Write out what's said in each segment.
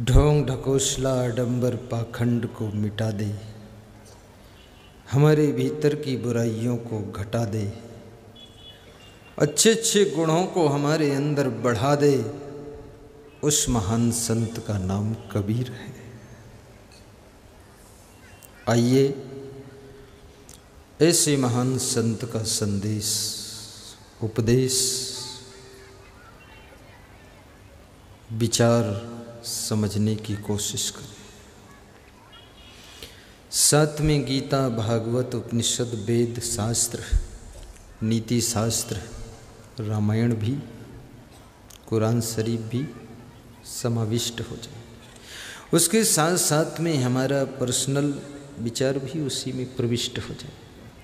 ढोंग ढकोसला आडंबर पाखंड को मिटा दे, हमारे भीतर की बुराइयों को घटा दे, अच्छे अच्छे गुणों को हमारे अंदर बढ़ा दे। उस महान संत का नाम कबीर है। आइए ऐसे महान संत का संदेश, उपदेश, विचार समझने की कोशिश करें। साथ में गीता, भागवत, उपनिषद, वेद शास्त्र, नीति शास्त्र, रामायण भी, कुरान शरीफ भी समाविष्ट हो जाए। उसके साथ साथ में हमारा पर्सनल विचार भी उसी में प्रविष्ट हो जाए।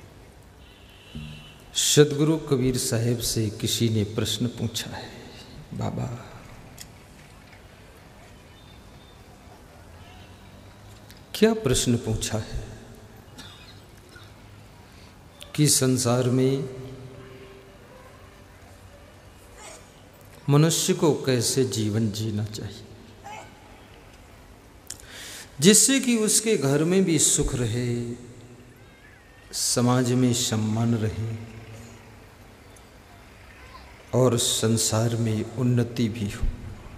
सदगुरु कबीर साहब से किसी ने प्रश्न पूछा है, बाबा क्या प्रश्न पूछा है कि संसार में मनुष्य को कैसे जीवन जीना चाहिए जिससे कि उसके घर में भी सुख रहे, समाज में सम्मान रहे और संसार में उन्नति भी हो।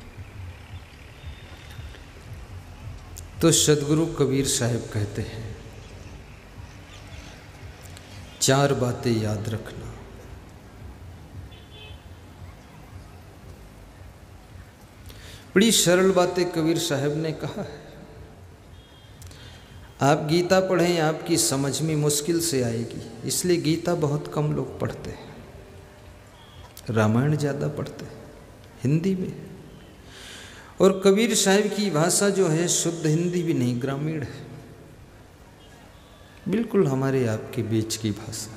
तो सदगुरु कबीर साहब कहते हैं, चार बातें याद रखना। बड़ी सरल बातें कबीर साहब ने कहा है। आप गीता पढ़ें, आपकी समझ में मुश्किल से आएगी, इसलिए गीता बहुत कम लोग पढ़ते हैं, रामायण ज़्यादा पढ़ते हैं हिंदी में। और कबीर साहब की भाषा जो है शुद्ध हिंदी भी नहीं, ग्रामीण है, बिल्कुल हमारे आपके बीच की भाषा।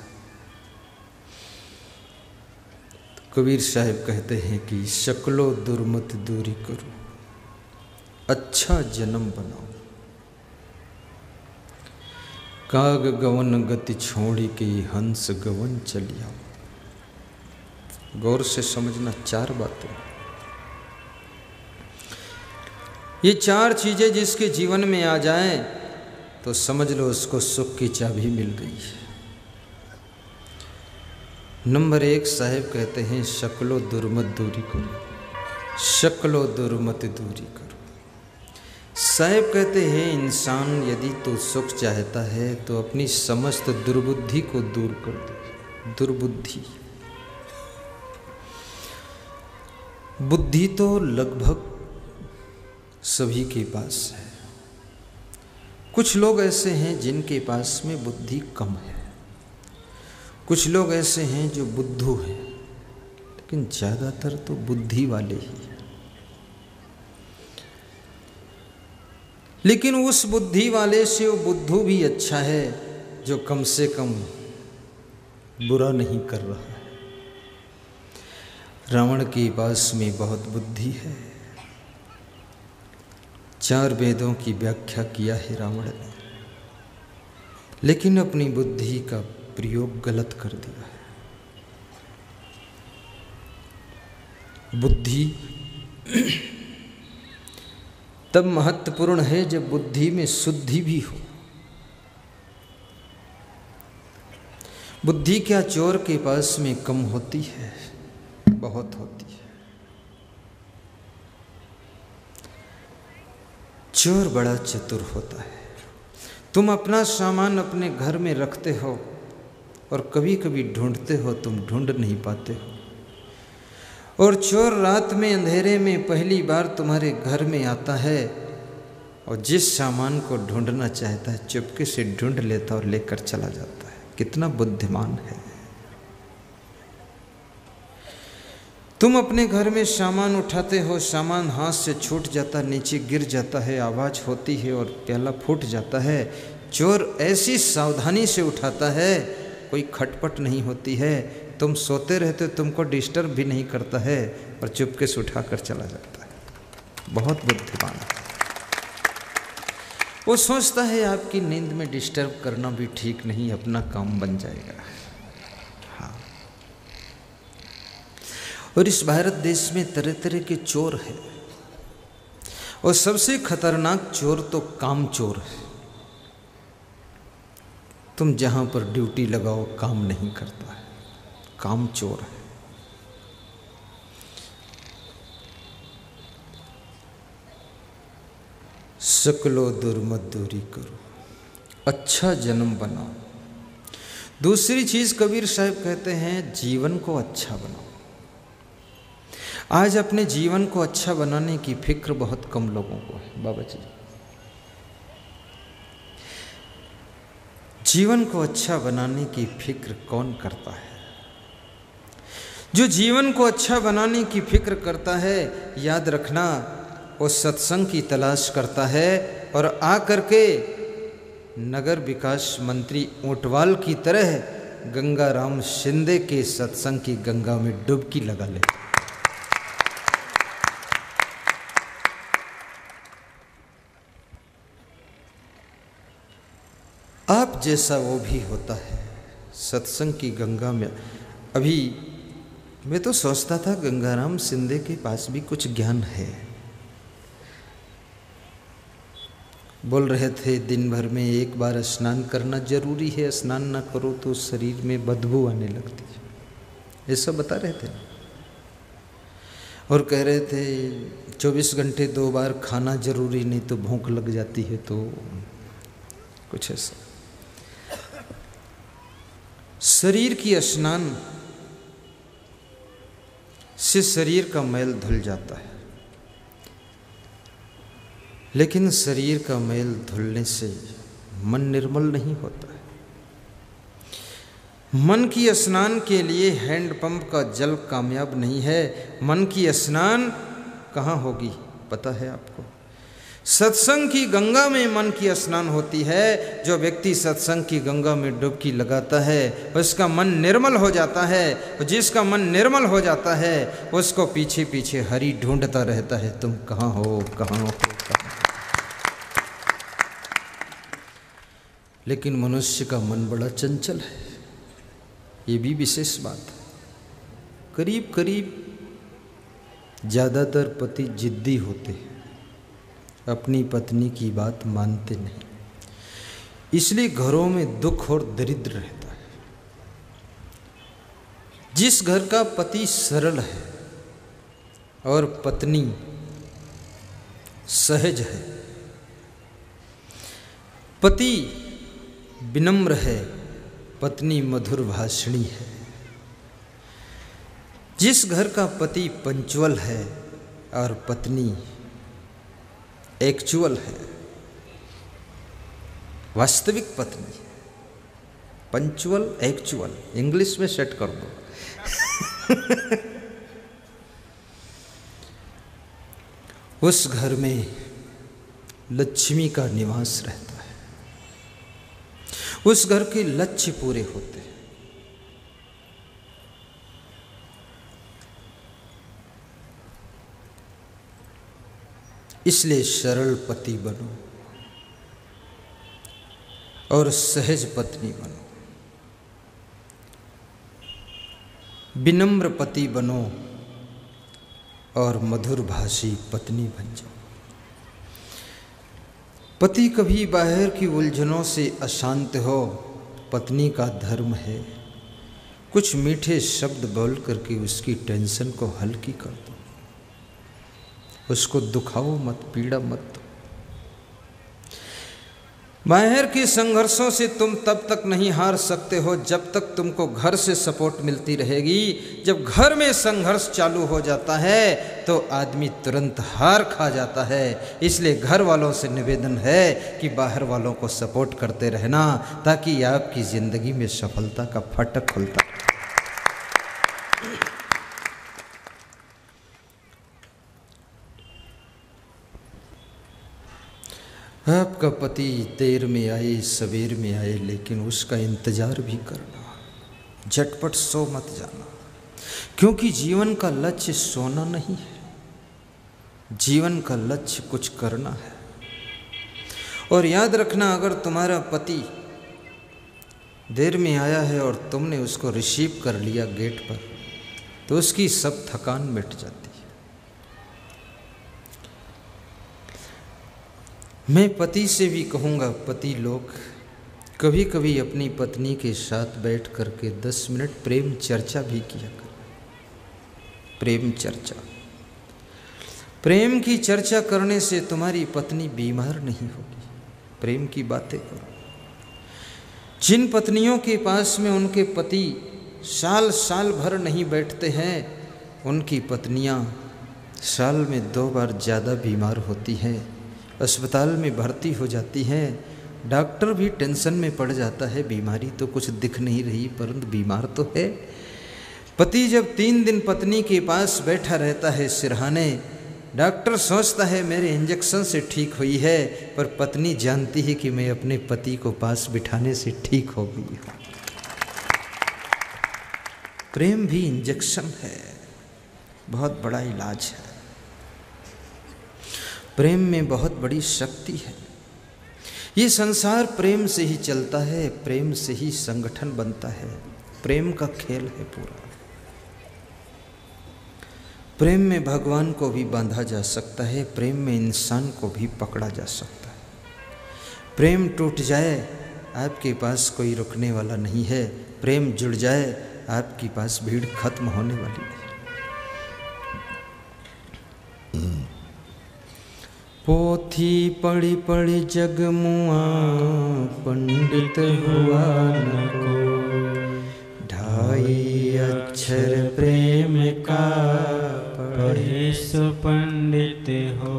तो कबीर साहब कहते हैं कि शक्लो दुर्मत दूरी करो, अच्छा जन्म बनाओ, काग गवन गति छोड़ी के हंस गवन चलिया। गौर से समझना, चार बातें। ये चार चीजें जिसके जीवन में आ जाएं तो समझ लो उसको सुख की चाबी मिल गई है। नंबर एक, साहब कहते हैं शक्लो दुर्मत दूरी करो, शक्लो दुर्मत दूरी करो। साहब कहते हैं इंसान यदि तो सुख चाहता है तो अपनी समस्त दुर्बुद्धि को दूर कर दे। दुर्बुद्धि, बुद्धि तो लगभग सभी के पास है। कुछ लोग ऐसे हैं जिनके पास में बुद्धि कम है, कुछ लोग ऐसे हैं जो बुद्धू हैं, लेकिन ज़्यादातर तो बुद्धि वाले ही हैं। लेकिन उस बुद्धि वाले से वो बुद्धू भी अच्छा है जो कम से कम बुरा नहीं कर रहा है। रावण के पास में बहुत बुद्धि है, चार वेदों की व्याख्या किया है रावण ने, लेकिन अपनी बुद्धि का प्रयोग गलत कर दिया है। बुद्धि तब महत्वपूर्ण है जब बुद्धि में शुद्धि भी हो। बुद्धि क्या चोर के पास में कम होती है? बहुत होती है। चोर बड़ा चतुर होता है। तुम अपना सामान अपने घर में रखते हो और कभी कभी ढूंढते हो, तुम ढूंढ नहीं पाते हो, और चोर रात में अंधेरे में पहली बार तुम्हारे घर में आता है और जिस सामान को ढूंढना चाहता है चुपके से ढूंढ लेता और लेकर चला जाता है। कितना बुद्धिमान है। तुम अपने घर में सामान उठाते हो, सामान हाथ से छूट जाता, नीचे गिर जाता है, आवाज़ होती है और प्याला फूट जाता है। चोर ऐसी सावधानी से उठाता है, कोई खटपट नहीं होती है, तुम सोते रहते हो, तुमको डिस्टर्ब भी नहीं करता है और चुपके से उठा कर चला जाता है। बहुत बुद्धिमान है। वो सोचता है आपकी नींद में डिस्टर्ब करना भी ठीक नहीं, अपना काम बन जाएगा। हाँ, और इस भारत देश में तरह तरह के चोर हैं। और सबसे खतरनाक चोर तो काम चोर है। तुम जहां पर ड्यूटी लगाओ काम नहीं करता है, काम चोर है। सकलो दुर्मत दूरी करो, अच्छा जन्म बनाओ। दूसरी चीज कबीर साहब कहते हैं, जीवन को अच्छा बनाओ। आज अपने जीवन को अच्छा बनाने की फिक्र बहुत कम लोगों को है बाबा जी। जीवन को अच्छा बनाने की फिक्र कौन करता है? जो जीवन को अच्छा बनाने की फिक्र करता है, याद रखना, वो सत्संग की तलाश करता है और आकर के नगर विकास मंत्री ऊंटवाल की तरह गंगाराम शिंदे के सत्संग की गंगा में डुबकी लगा ले। आप जैसा वो भी होता है सत्संग की गंगा में। अभी मैं तो सोचता था गंगाराम शिंदे के पास भी कुछ ज्ञान है। बोल रहे थे दिन भर में एक बार स्नान करना जरूरी है, स्नान ना करो तो शरीर में बदबू आने लगती है, ये सब बता रहे थे। और कह रहे थे 24 घंटे 2 बार खाना जरूरी, नहीं तो भूख लग जाती है, तो कुछ ऐसा। शरीर की स्नान से शरीर का मैल धुल जाता है, लेकिन शरीर का मैल धुलने से मन निर्मल नहीं होता है। मन की स्नान के लिए हैंडपंप का जल कामयाब नहीं है। मन की स्नान कहाँ होगी पता है आपको? सत्संग की गंगा में मन की स्नान होती है। जो व्यक्ति सत्संग की गंगा में डुबकी लगाता है उसका मन निर्मल हो जाता है, और जिसका मन निर्मल हो जाता है उसको पीछे पीछे हरि ढूंढता रहता है, तुम कहाँ हो, कहाँ हो, कहाँ। लेकिन मनुष्य का मन बड़ा चंचल है, ये भी विशेष बात है। करीब करीब ज़्यादातर पति जिद्दी होते हैं, अपनी पत्नी की बात मानते नहीं, इसलिए घरों में दुख और दरिद्र रहता है। जिस घर का पति सरल है और पत्नी सहज है, पति विनम्र है, पत्नी मधुर भाषणी है, जिस घर का पति पंचुअल है और पत्नी एक्चुअल है, वास्तविक पत्नी, पंचुअल एक्चुअल इंग्लिश में सेट कर दो उस घर में लक्ष्मी का निवास रहता है, उस घर के लक्ष्य पूरे होते हैं। इसलिए सरल पति बनो और सहज पत्नी बनो, विनम्र पति बनो और मधुर भाषी पत्नी बन जाओ। पति कभी बाहर की उलझनों से अशांत हो, पत्नी का धर्म है कुछ मीठे शब्द बोल करके उसकी टेंशन को हल्की कर दो, उसको दुखाओ मत, पीड़ा मत दो। बाहर के संघर्षों से तुम तब तक नहीं हार सकते हो जब तक तुमको घर से सपोर्ट मिलती रहेगी। जब घर में संघर्ष चालू हो जाता है तो आदमी तुरंत हार खा जाता है। इसलिए घर वालों से निवेदन है कि बाहर वालों को सपोर्ट करते रहना, ताकि आपकी ज़िंदगी में सफलता का फाटक खुलता। आपका पति देर में आए सवेर में आए, लेकिन उसका इंतजार भी करना, झटपट सो मत जाना, क्योंकि जीवन का लक्ष्य सोना नहीं है, जीवन का लक्ष्य कुछ करना है। और याद रखना, अगर तुम्हारा पति देर में आया है और तुमने उसको रिसीव कर लिया गेट पर, तो उसकी सब थकान मिट जाती है। मैं पति से भी कहूँगा, पति लोग कभी कभी अपनी पत्नी के साथ बैठ कर के 10 मिनट प्रेम चर्चा भी किया करो। प्रेम चर्चा, प्रेम की चर्चा करने से तुम्हारी पत्नी बीमार नहीं होगी। प्रेम की बातें करो। जिन पत्नियों के पास में उनके पति साल साल भर नहीं बैठते हैं, उनकी पत्नियां साल में 2 बार ज़्यादा बीमार होती हैं, अस्पताल में भर्ती हो जाती हैं। डॉक्टर भी टेंशन में पड़ जाता है, बीमारी तो कुछ दिख नहीं रही परंतु बीमार तो है। पति जब 3 दिन पत्नी के पास बैठा रहता है सिरहाने, डॉक्टर सोचता है मेरे इंजेक्शन से ठीक हुई है, पर पत्नी जानती है कि मैं अपने पति को पास बिठाने से ठीक हो गई हूँ। प्रेम भी इंजेक्शन है, बहुत बड़ा इलाज है। प्रेम में बहुत बड़ी शक्ति है। ये संसार प्रेम से ही चलता है, प्रेम से ही संगठन बनता है। प्रेम का खेल है पूरा। प्रेम में भगवान को भी बांधा जा सकता है, प्रेम में इंसान को भी पकड़ा जा सकता है। प्रेम टूट जाए, आपके पास कोई रुकने वाला नहीं है। प्रेम जुड़ जाए, आपके पास भीड़ खत्म होने वाली नहीं। पोथी पढ़ी पढ़ी जग मुआ, पंडित हुआ न को। 2.5 अक्षर प्रेम का, पढ़े सो पंडित हो।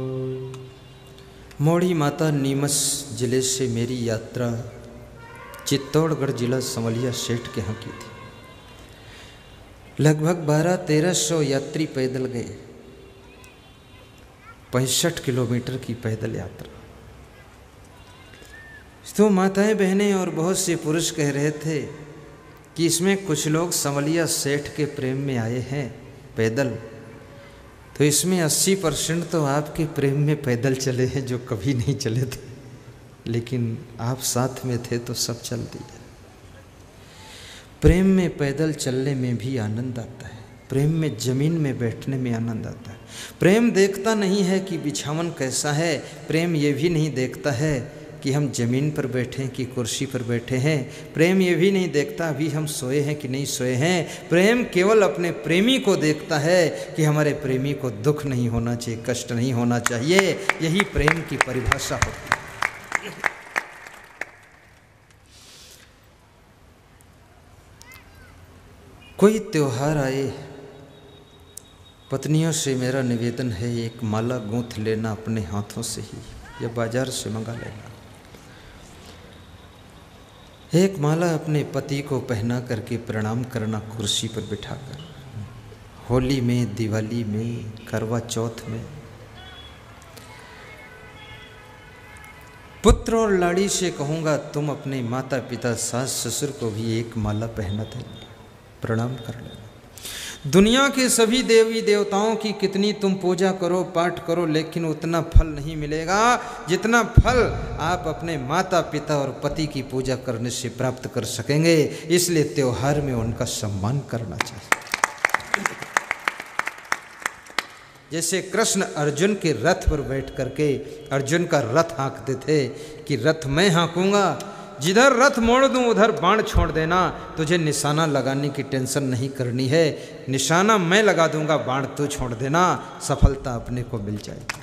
मोड़ी माता नीमच जिले से मेरी यात्रा चित्तौड़गढ़ जिला संवलिया सेठ के यहाँ की थी। लगभग 1200-1300 यात्री पैदल गए। 65 किलोमीटर की पैदल यात्रा। तो माताएं बहनें और बहुत से पुरुष कह रहे थे कि इसमें कुछ लोग संवलिया सेठ के प्रेम में आए हैं पैदल, तो इसमें 80% तो आपके प्रेम में पैदल चले हैं जो कभी नहीं चले थे, लेकिन आप साथ में थे तो सब चल दिए। प्रेम में पैदल चलने में भी आनंद आता है, प्रेम में जमीन में बैठने में आनंद आता है। प्रेम देखता नहीं है कि बिछावन कैसा है, प्रेम ये भी नहीं देखता है कि हम जमीन पर बैठे कि कुर्सी पर बैठे हैं। प्रेम ये भी नहीं देखता अभी हम सोए हैं कि नहीं सोए हैं। प्रेम केवल अपने प्रेमी को देखता है कि हमारे प्रेमी को दुख नहीं होना चाहिए, कष्ट नहीं होना चाहिए। यही प्रेम की परिभाषा होती है। कोई त्योहार आए, पत्नियों से मेरा निवेदन है, एक माला गूंथ लेना अपने हाथों से ही या बाजार से मंगा लेना। एक माला अपने पति को पहना करके प्रणाम करना कुर्सी पर बिठाकर। होली में, दिवाली में, करवा चौथ में। पुत्र और लाड़ी से कहूँगा तुम अपने माता पिता सास ससुर को भी एक माला पहना देना, प्रणाम कर लेना। दुनिया के सभी देवी देवताओं की कितनी तुम पूजा करो, पाठ करो, लेकिन उतना फल नहीं मिलेगा जितना फल आप अपने माता पिता और पति की पूजा करने से प्राप्त कर सकेंगे। इसलिए त्योहार में उनका सम्मान करना चाहिए। जैसे कृष्ण अर्जुन के रथ पर बैठ करके अर्जुन का रथ हाँकते थे कि रथ मैं हाँकूंगा, जिधर रथ मोड़ दूं उधर बाण छोड़ देना, तुझे निशाना लगाने की टेंशन नहीं करनी है, निशाना मैं लगा दूंगा, बाण तू छोड़ देना, सफलता अपने को मिल जाएगी।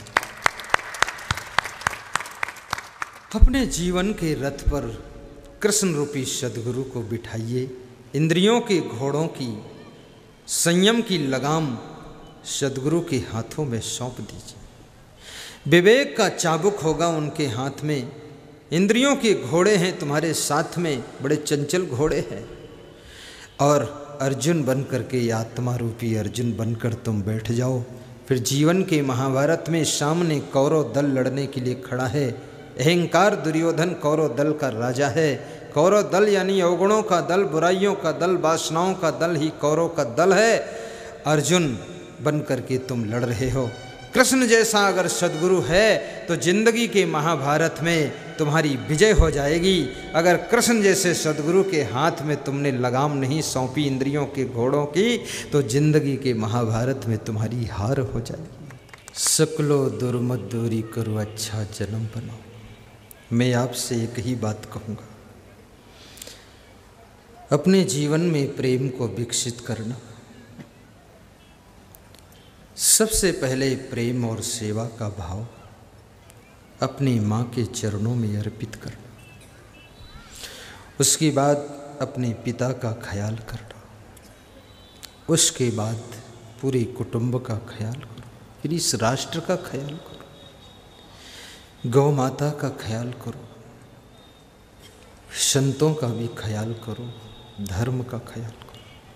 अपने जीवन के रथ पर कृष्ण रूपी सद्गुरु को बिठाइए। इंद्रियों के घोड़ों की संयम की लगाम सद्गुरु के हाथों में सौंप दीजिए। विवेक का चाबुक होगा उनके हाथ में। इंद्रियों के घोड़े हैं तुम्हारे साथ में, बड़े चंचल घोड़े हैं। और अर्जुन बन करके, आत्मा रूपी अर्जुन बनकर तुम बैठ जाओ। फिर जीवन के महाभारत में सामने कौरव दल लड़ने के लिए खड़ा है। अहंकार दुर्योधन कौरव दल का राजा है। कौरव दल यानी अवगुणों का दल, बुराइयों का दल, वासनाओं का दल ही कौरव का दल है। अर्जुन बन करके तुम लड़ रहे हो। कृष्ण जैसा अगर सद्गुरु है तो जिंदगी के महाभारत में तुम्हारी विजय हो जाएगी। अगर कृष्ण जैसे सद्गुरु के हाथ में तुमने लगाम नहीं सौंपी इंद्रियों के घोड़ों की, तो जिंदगी के महाभारत में तुम्हारी हार हो जाएगी। सकलो दुर्मत दूरी करो, अच्छा जन्म बनाओ। मैं आपसे एक ही बात कहूँगा, अपने जीवन में प्रेम को विकसित करना। सबसे पहले प्रेम और सेवा का भाव अपनी माँ के चरणों में अर्पित करना। उसके बाद अपने पिता का ख्याल करना। उसके बाद पूरे कुटुंब का ख्याल करो, फिर इस राष्ट्र का ख्याल करो, गौ माता का ख्याल करो, संतों का भी ख्याल करो, धर्म का ख्याल करो।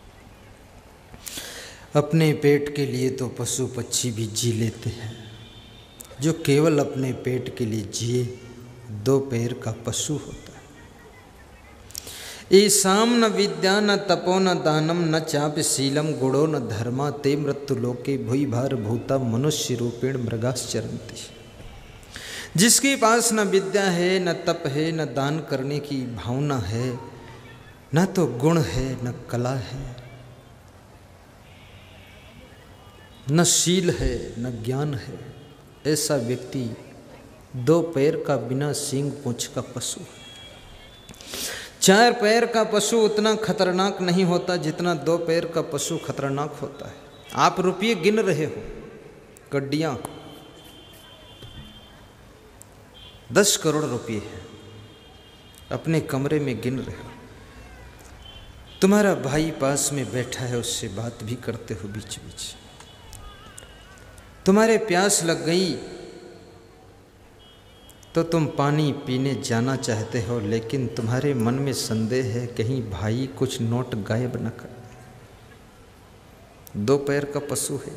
अपने पेट के लिए तो पशु पक्षी भी जी लेते हैं। जो केवल अपने पेट के लिए जिए, दो पैर का पशु होता है। ईसाम न विद्या न तपो न दानम न चाप शीलम गुणो न धर्मा ते मृत्यु लोके भूई भार भूता मनुष्य रूपेण मृगाश्चरन्ति। जिसके पास न विद्या है, न तप है, न दान करने की भावना है, न तो गुण है, न कला है, न शील है, न ज्ञान है, ऐसा व्यक्ति दो पैर का बिना सींग पूंछ का पशु है। चार पैर का पशु उतना खतरनाक नहीं होता जितना दो पैर का पशु खतरनाक होता है। आप रुपये गिन रहे हो, कड्डियाँ 10 करोड़ रुपये हैं, अपने कमरे में गिन रहे हो। तुम्हारा भाई पास में बैठा है, उससे बात भी करते हो बीच बीच। तुम्हारे प्यास लग गई तो तुम पानी पीने जाना चाहते हो, लेकिन तुम्हारे मन में संदेह है कहीं भाई कुछ नोट गायब न कर। दो पैर का पशु है,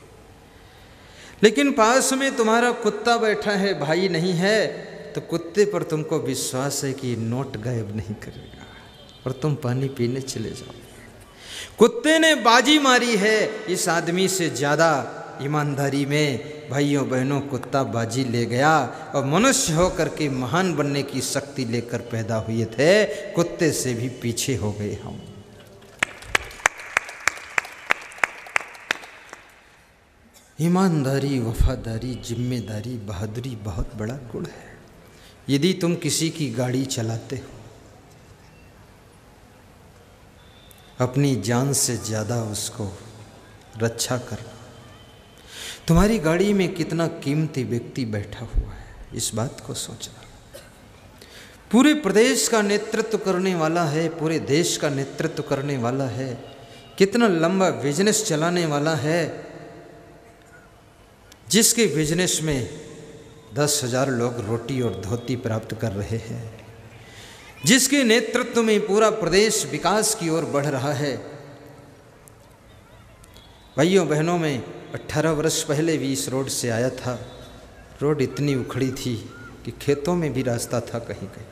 लेकिन पास में तुम्हारा कुत्ता बैठा है, भाई नहीं है, तो कुत्ते पर तुमको विश्वास है कि नोट गायब नहीं करेगा, और तुम पानी पीने चले जाओ। कुत्ते ने बाजी मारी है इस आदमी से ज़्यादा ईमानदारी में। भाइयों बहनों, कुत्ता बाजी ले गया और मनुष्य होकर के महान बनने की शक्ति लेकर पैदा हुए थे, कुत्ते से भी पीछे हो गए हम। ईमानदारी, वफादारी, जिम्मेदारी, बहादुरी बहुत बड़ा गुण है। यदि तुम किसी की गाड़ी चलाते हो, अपनी जान से ज़्यादा उसको रक्षा करना। तुम्हारी गाड़ी में कितना कीमती व्यक्ति बैठा हुआ है, इस बात को सोचना। पूरे प्रदेश का नेतृत्व करने वाला है, पूरे देश का नेतृत्व करने वाला है, कितना लंबा बिजनेस चलाने वाला है, जिसके बिजनेस में 10,000 लोग रोटी और धोती प्राप्त कर रहे हैं, जिसके नेतृत्व में पूरा प्रदेश विकास की ओर बढ़ रहा है। भाइयों बहनों, में 18 वर्ष पहले भी इस रोड से आया था। रोड इतनी उखड़ी थी कि खेतों में भी रास्ता था कहीं कहीं।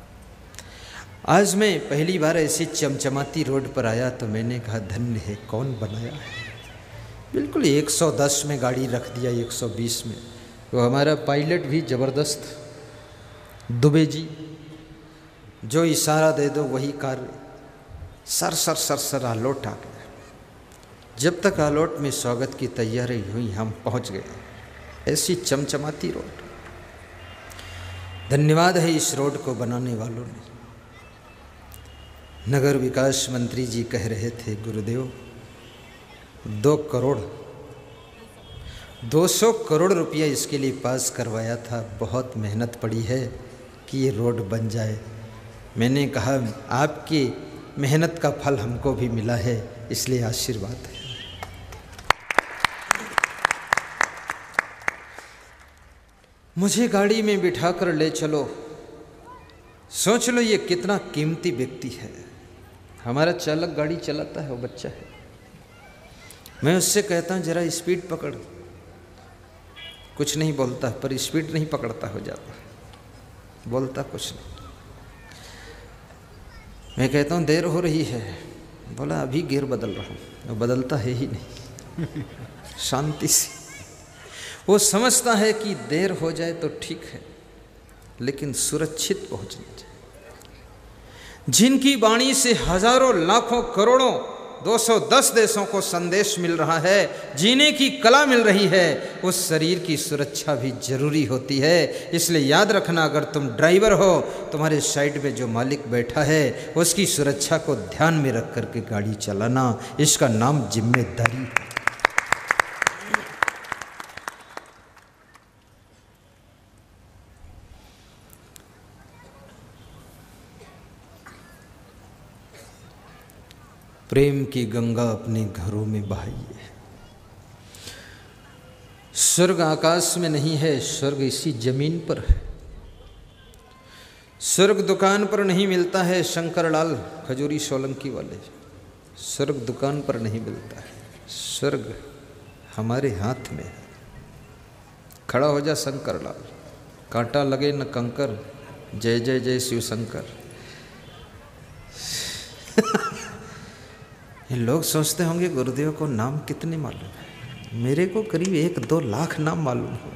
आज मैं पहली बार ऐसी चमचमाती रोड पर आया तो मैंने कहा धन्य है, कौन बनाया है। बिल्कुल 110 में गाड़ी रख दिया, 120 में। वो हमारा पायलट भी ज़बरदस्त, दुबे जी, जो इशारा दे दो वही कार्य, सर सर सर सर आलोट आ गया। जब तक आलोट में स्वागत की तैयारी हुई, हम पहुंच गए। ऐसी चमचमाती रोड। धन्यवाद है इस रोड को बनाने वालों ने। नगर विकास मंत्री जी कह रहे थे, गुरुदेव 200 करोड़ रुपया इसके लिए पास करवाया था, बहुत मेहनत पड़ी है कि ये रोड बन जाए। मैंने कहा आपकी मेहनत का फल हमको भी मिला है, इसलिए आशीर्वाद है। मुझे गाड़ी में बिठाकर ले चलो, सोच लो ये कितना कीमती व्यक्ति है। हमारा चालक गाड़ी चलाता है, वो बच्चा है। मैं उससे कहता हूँ जरा स्पीड पकड़, कुछ नहीं बोलता, पर स्पीड नहीं पकड़ता, हो जाता, बोलता कुछ नहीं। मैं कहता हूँ देर हो रही है, बोला अभी गियर बदल रहा हूँ, वो बदलता है ही नहीं। शांति से वो समझता है कि देर हो जाए तो ठीक है, लेकिन सुरक्षित पहुंचना चाहिए। जिनकी वाणी से हजारों लाखों करोड़ों 210 देशों को संदेश मिल रहा है, जीने की कला मिल रही है, उस शरीर की सुरक्षा भी जरूरी होती है। इसलिए याद रखना, अगर तुम ड्राइवर हो, तुम्हारे साइड में जो मालिक बैठा है उसकी सुरक्षा को ध्यान में रख करके गाड़ी चलाना, इसका नाम जिम्मेदारी है। प्रेम की गंगा अपने घरों में बहाइए। स्वर्ग आकाश में नहीं है, स्वर्ग इसी जमीन पर है। स्वर्ग दुकान पर नहीं मिलता है, शंकरलाल खजूरी सोलंकी वाले, स्वर्ग दुकान पर नहीं मिलता है, स्वर्ग हमारे हाथ में है। खड़ा हो जा शंकरलाल, कांटा लगे न कंकर, जय जय जय शिव शंकर। ये लोग सोचते होंगे गुरुदेव को नाम कितने मालूम है। मेरे को करीब 1-2 लाख नाम मालूम हो।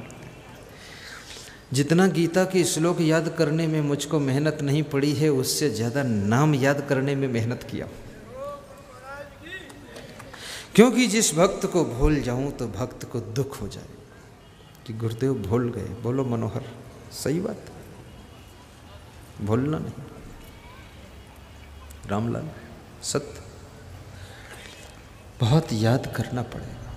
जितना गीता के श्लोक याद करने में मुझको मेहनत नहीं पड़ी है, उससे ज़्यादा नाम याद करने में मेहनत किया। क्योंकि जिस भक्त को भूल जाऊं तो भक्त को दुख हो जाए कि गुरुदेव भूल गए। बोलो मनोहर, सही बात, भूलना नहीं। रामलाल, सत्य, बहुत याद करना पड़ेगा।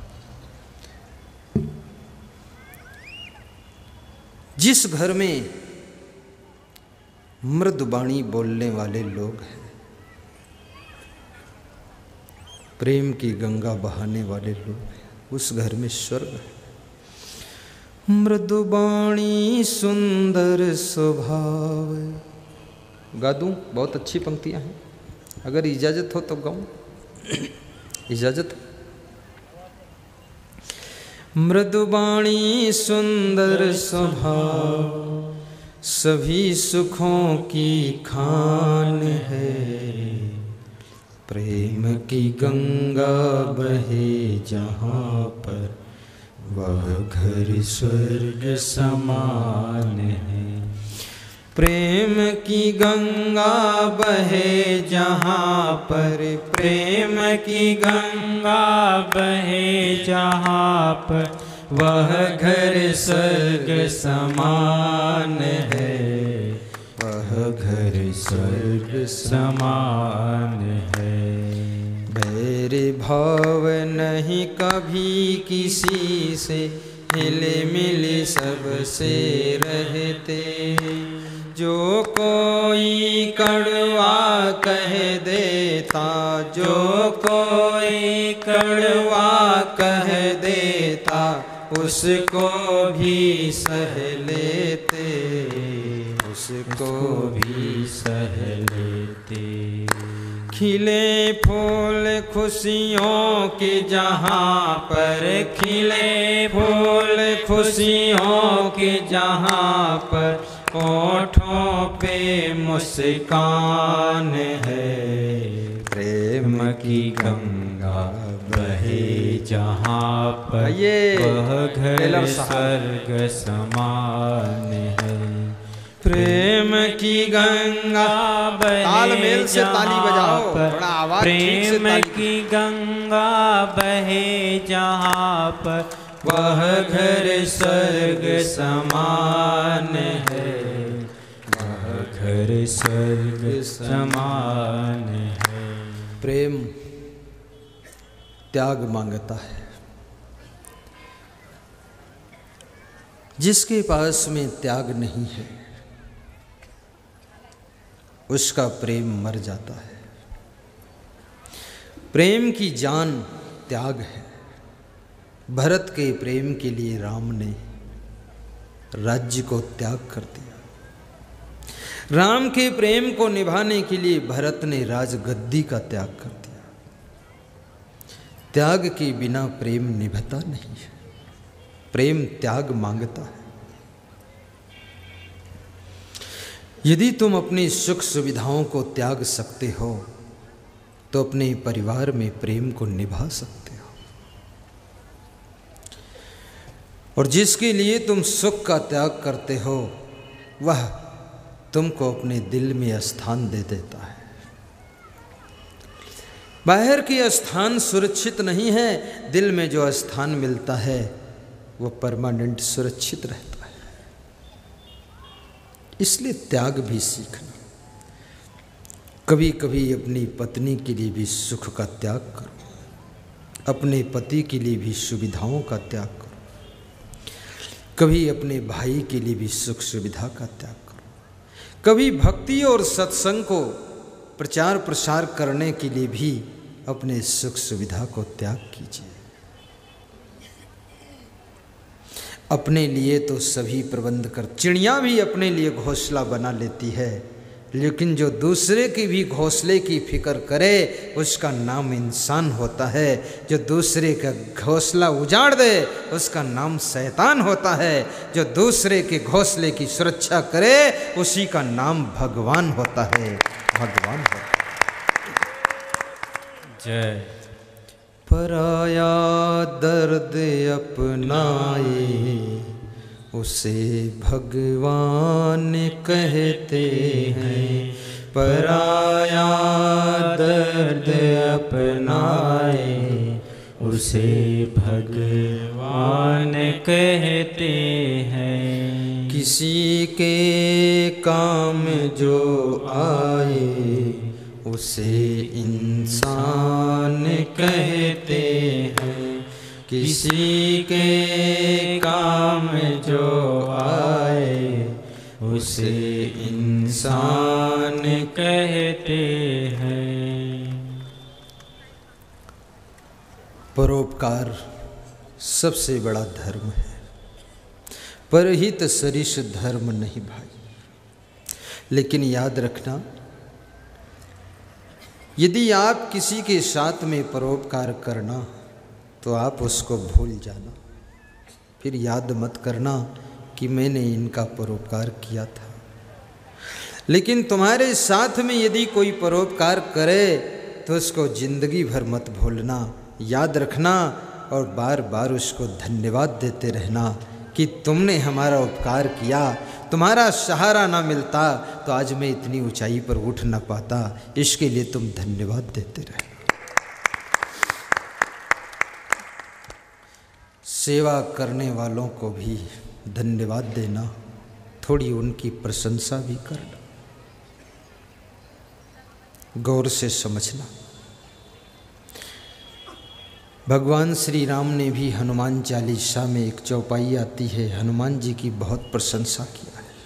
जिस घर में मृदुबाणी बोलने वाले लोग हैं, प्रेम की गंगा बहाने वाले लोग हैं, उस घर में स्वर्ग है। मृदुबाणी सुंदर स्वभाव। गा दूं? बहुत अच्छी पंक्तियां हैं, अगर इजाजत हो तो गाऊं। इजाजत? मृदुबाणी सुंदर स्वभाव, सभी सुखों की खान है। प्रेम की गंगा बहे जहाँ पर, वह घर स्वर्ग समान है। प्रेम की गंगा बहे जहाँ पर, प्रेम की गंगा बहे जहाँ पर, वह घर स्वर्ग समान है। वह घर स्वर्ग समान है। बैर भाव नहीं कभी किसी से, हिले मिले सबसे रहते। जो कोई कड़वा कह देता, जो कोई कड़वा कह देता, उसको भी सह लेते, उसको भी सह लेते। खिले फूल खुशियों के जहाँ पर, खिले फूल खुशियों के जहाँ पर, होठों पे मुस्कान है। प्रेम की गंगा बहे जहाँ पर, वह घर स्वर्ग समान है। प्रेम की गंगा बहे, तालमेल से ताली बजाओ, बड़ा आवाज, प्रेम की गंगा बहे जहाँ पर, वह घर स्वर्ग समान है। वह घर स्वर्ग समान है। प्रेम त्याग मांगता है। जिसके पास में त्याग नहीं है, उसका प्रेम मर जाता है। प्रेम की जान त्याग है। भरत के प्रेम के लिए राम ने राज्य को त्याग कर दिया। राम के प्रेम को निभाने के लिए भरत ने राजगद्दी का त्याग कर दिया। त्याग के बिना प्रेम निभता नहीं है। प्रेम त्याग मांगता है। यदि तुम अपनी सुख सुविधाओं को त्याग सकते हो, तो अपने परिवार में प्रेम को निभा सकते हो। और जिसके लिए तुम सुख का त्याग करते हो, वह तुमको अपने दिल में स्थान दे देता है। बाहर की स्थान सुरक्षित नहीं है, दिल में जो स्थान मिलता है वो परमानेंट सुरक्षित रहता है। इसलिए त्याग भी सीखना। कभी कभी अपनी पत्नी के लिए भी सुख का त्याग करो, अपने पति के लिए भी सुविधाओं का त्याग करो, कभी अपने भाई के लिए भी सुख सुविधा का त्याग करो, कभी भक्ति और सत्संग को प्रचार प्रसार करने के लिए भी अपने सुख सुविधा को त्याग कीजिए। अपने लिए तो सभी प्रबंध कर, चिड़िया भी अपने लिए घोंसला बना लेती है, लेकिन जो दूसरे की भी घोंसले की फिक्र करे उसका नाम इंसान होता है। जो दूसरे का घोंसला उजाड़ दे उसका नाम शैतान होता है। जो दूसरे के घोंसले की सुरक्षा करे उसी का नाम भगवान होता है। भगवान होता है। जय। पराया दर्द अपनाए उसे भगवान कहते हैं। पराया दर्द अपनाए उसे भगवान कहते हैं। किसी के काम जो आए उसे इंसान कहते हैं। किसी के काम जो आए उसे इंसान कहते हैं। परोपकार सबसे बड़ा धर्म है। परहित सरिस धर्म नहीं भाई। लेकिन याद रखना, यदि आप किसी के साथ में परोपकार करना तो आप उसको भूल जाना, फिर याद मत करना कि मैंने इनका परोपकार किया था। लेकिन तुम्हारे साथ में यदि कोई परोपकार करे तो उसको जिंदगी भर मत भूलना, याद रखना और बार बार उसको धन्यवाद देते रहना कि तुमने हमारा उपकार किया। तुम्हारा सहारा ना मिलता तो आज मैं इतनी ऊंचाई पर उठ ना पाता। इसके लिए तुम धन्यवाद देते रहना। सेवा करने वालों को भी धन्यवाद देना, थोड़ी उनकी प्रशंसा भी करना। गौर से समझना, भगवान श्री राम ने भी हनुमान चालीसा में एक चौपाई आती है, हनुमान जी की बहुत प्रशंसा किया है।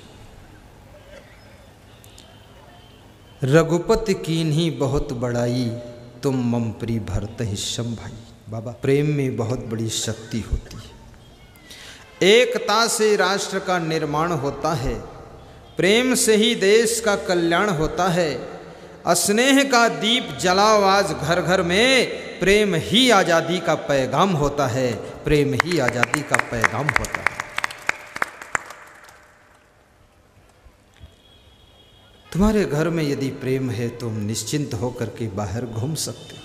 रघुपति कीन्ही बहुत बड़ाई, तुम मम प्रिय भरतहि सम भाई। बाबा, प्रेम में बहुत बड़ी शक्ति होती है। एकता से राष्ट्र का निर्माण होता है, प्रेम से ही देश का कल्याण होता है। स्नेह का दीप जलाओ आज घर घर में, प्रेम ही आज़ादी का पैगाम होता है। प्रेम ही आज़ादी का पैगाम होता है। तुम्हारे घर में यदि प्रेम है तुम निश्चिंत होकर के बाहर घूम सकते हो।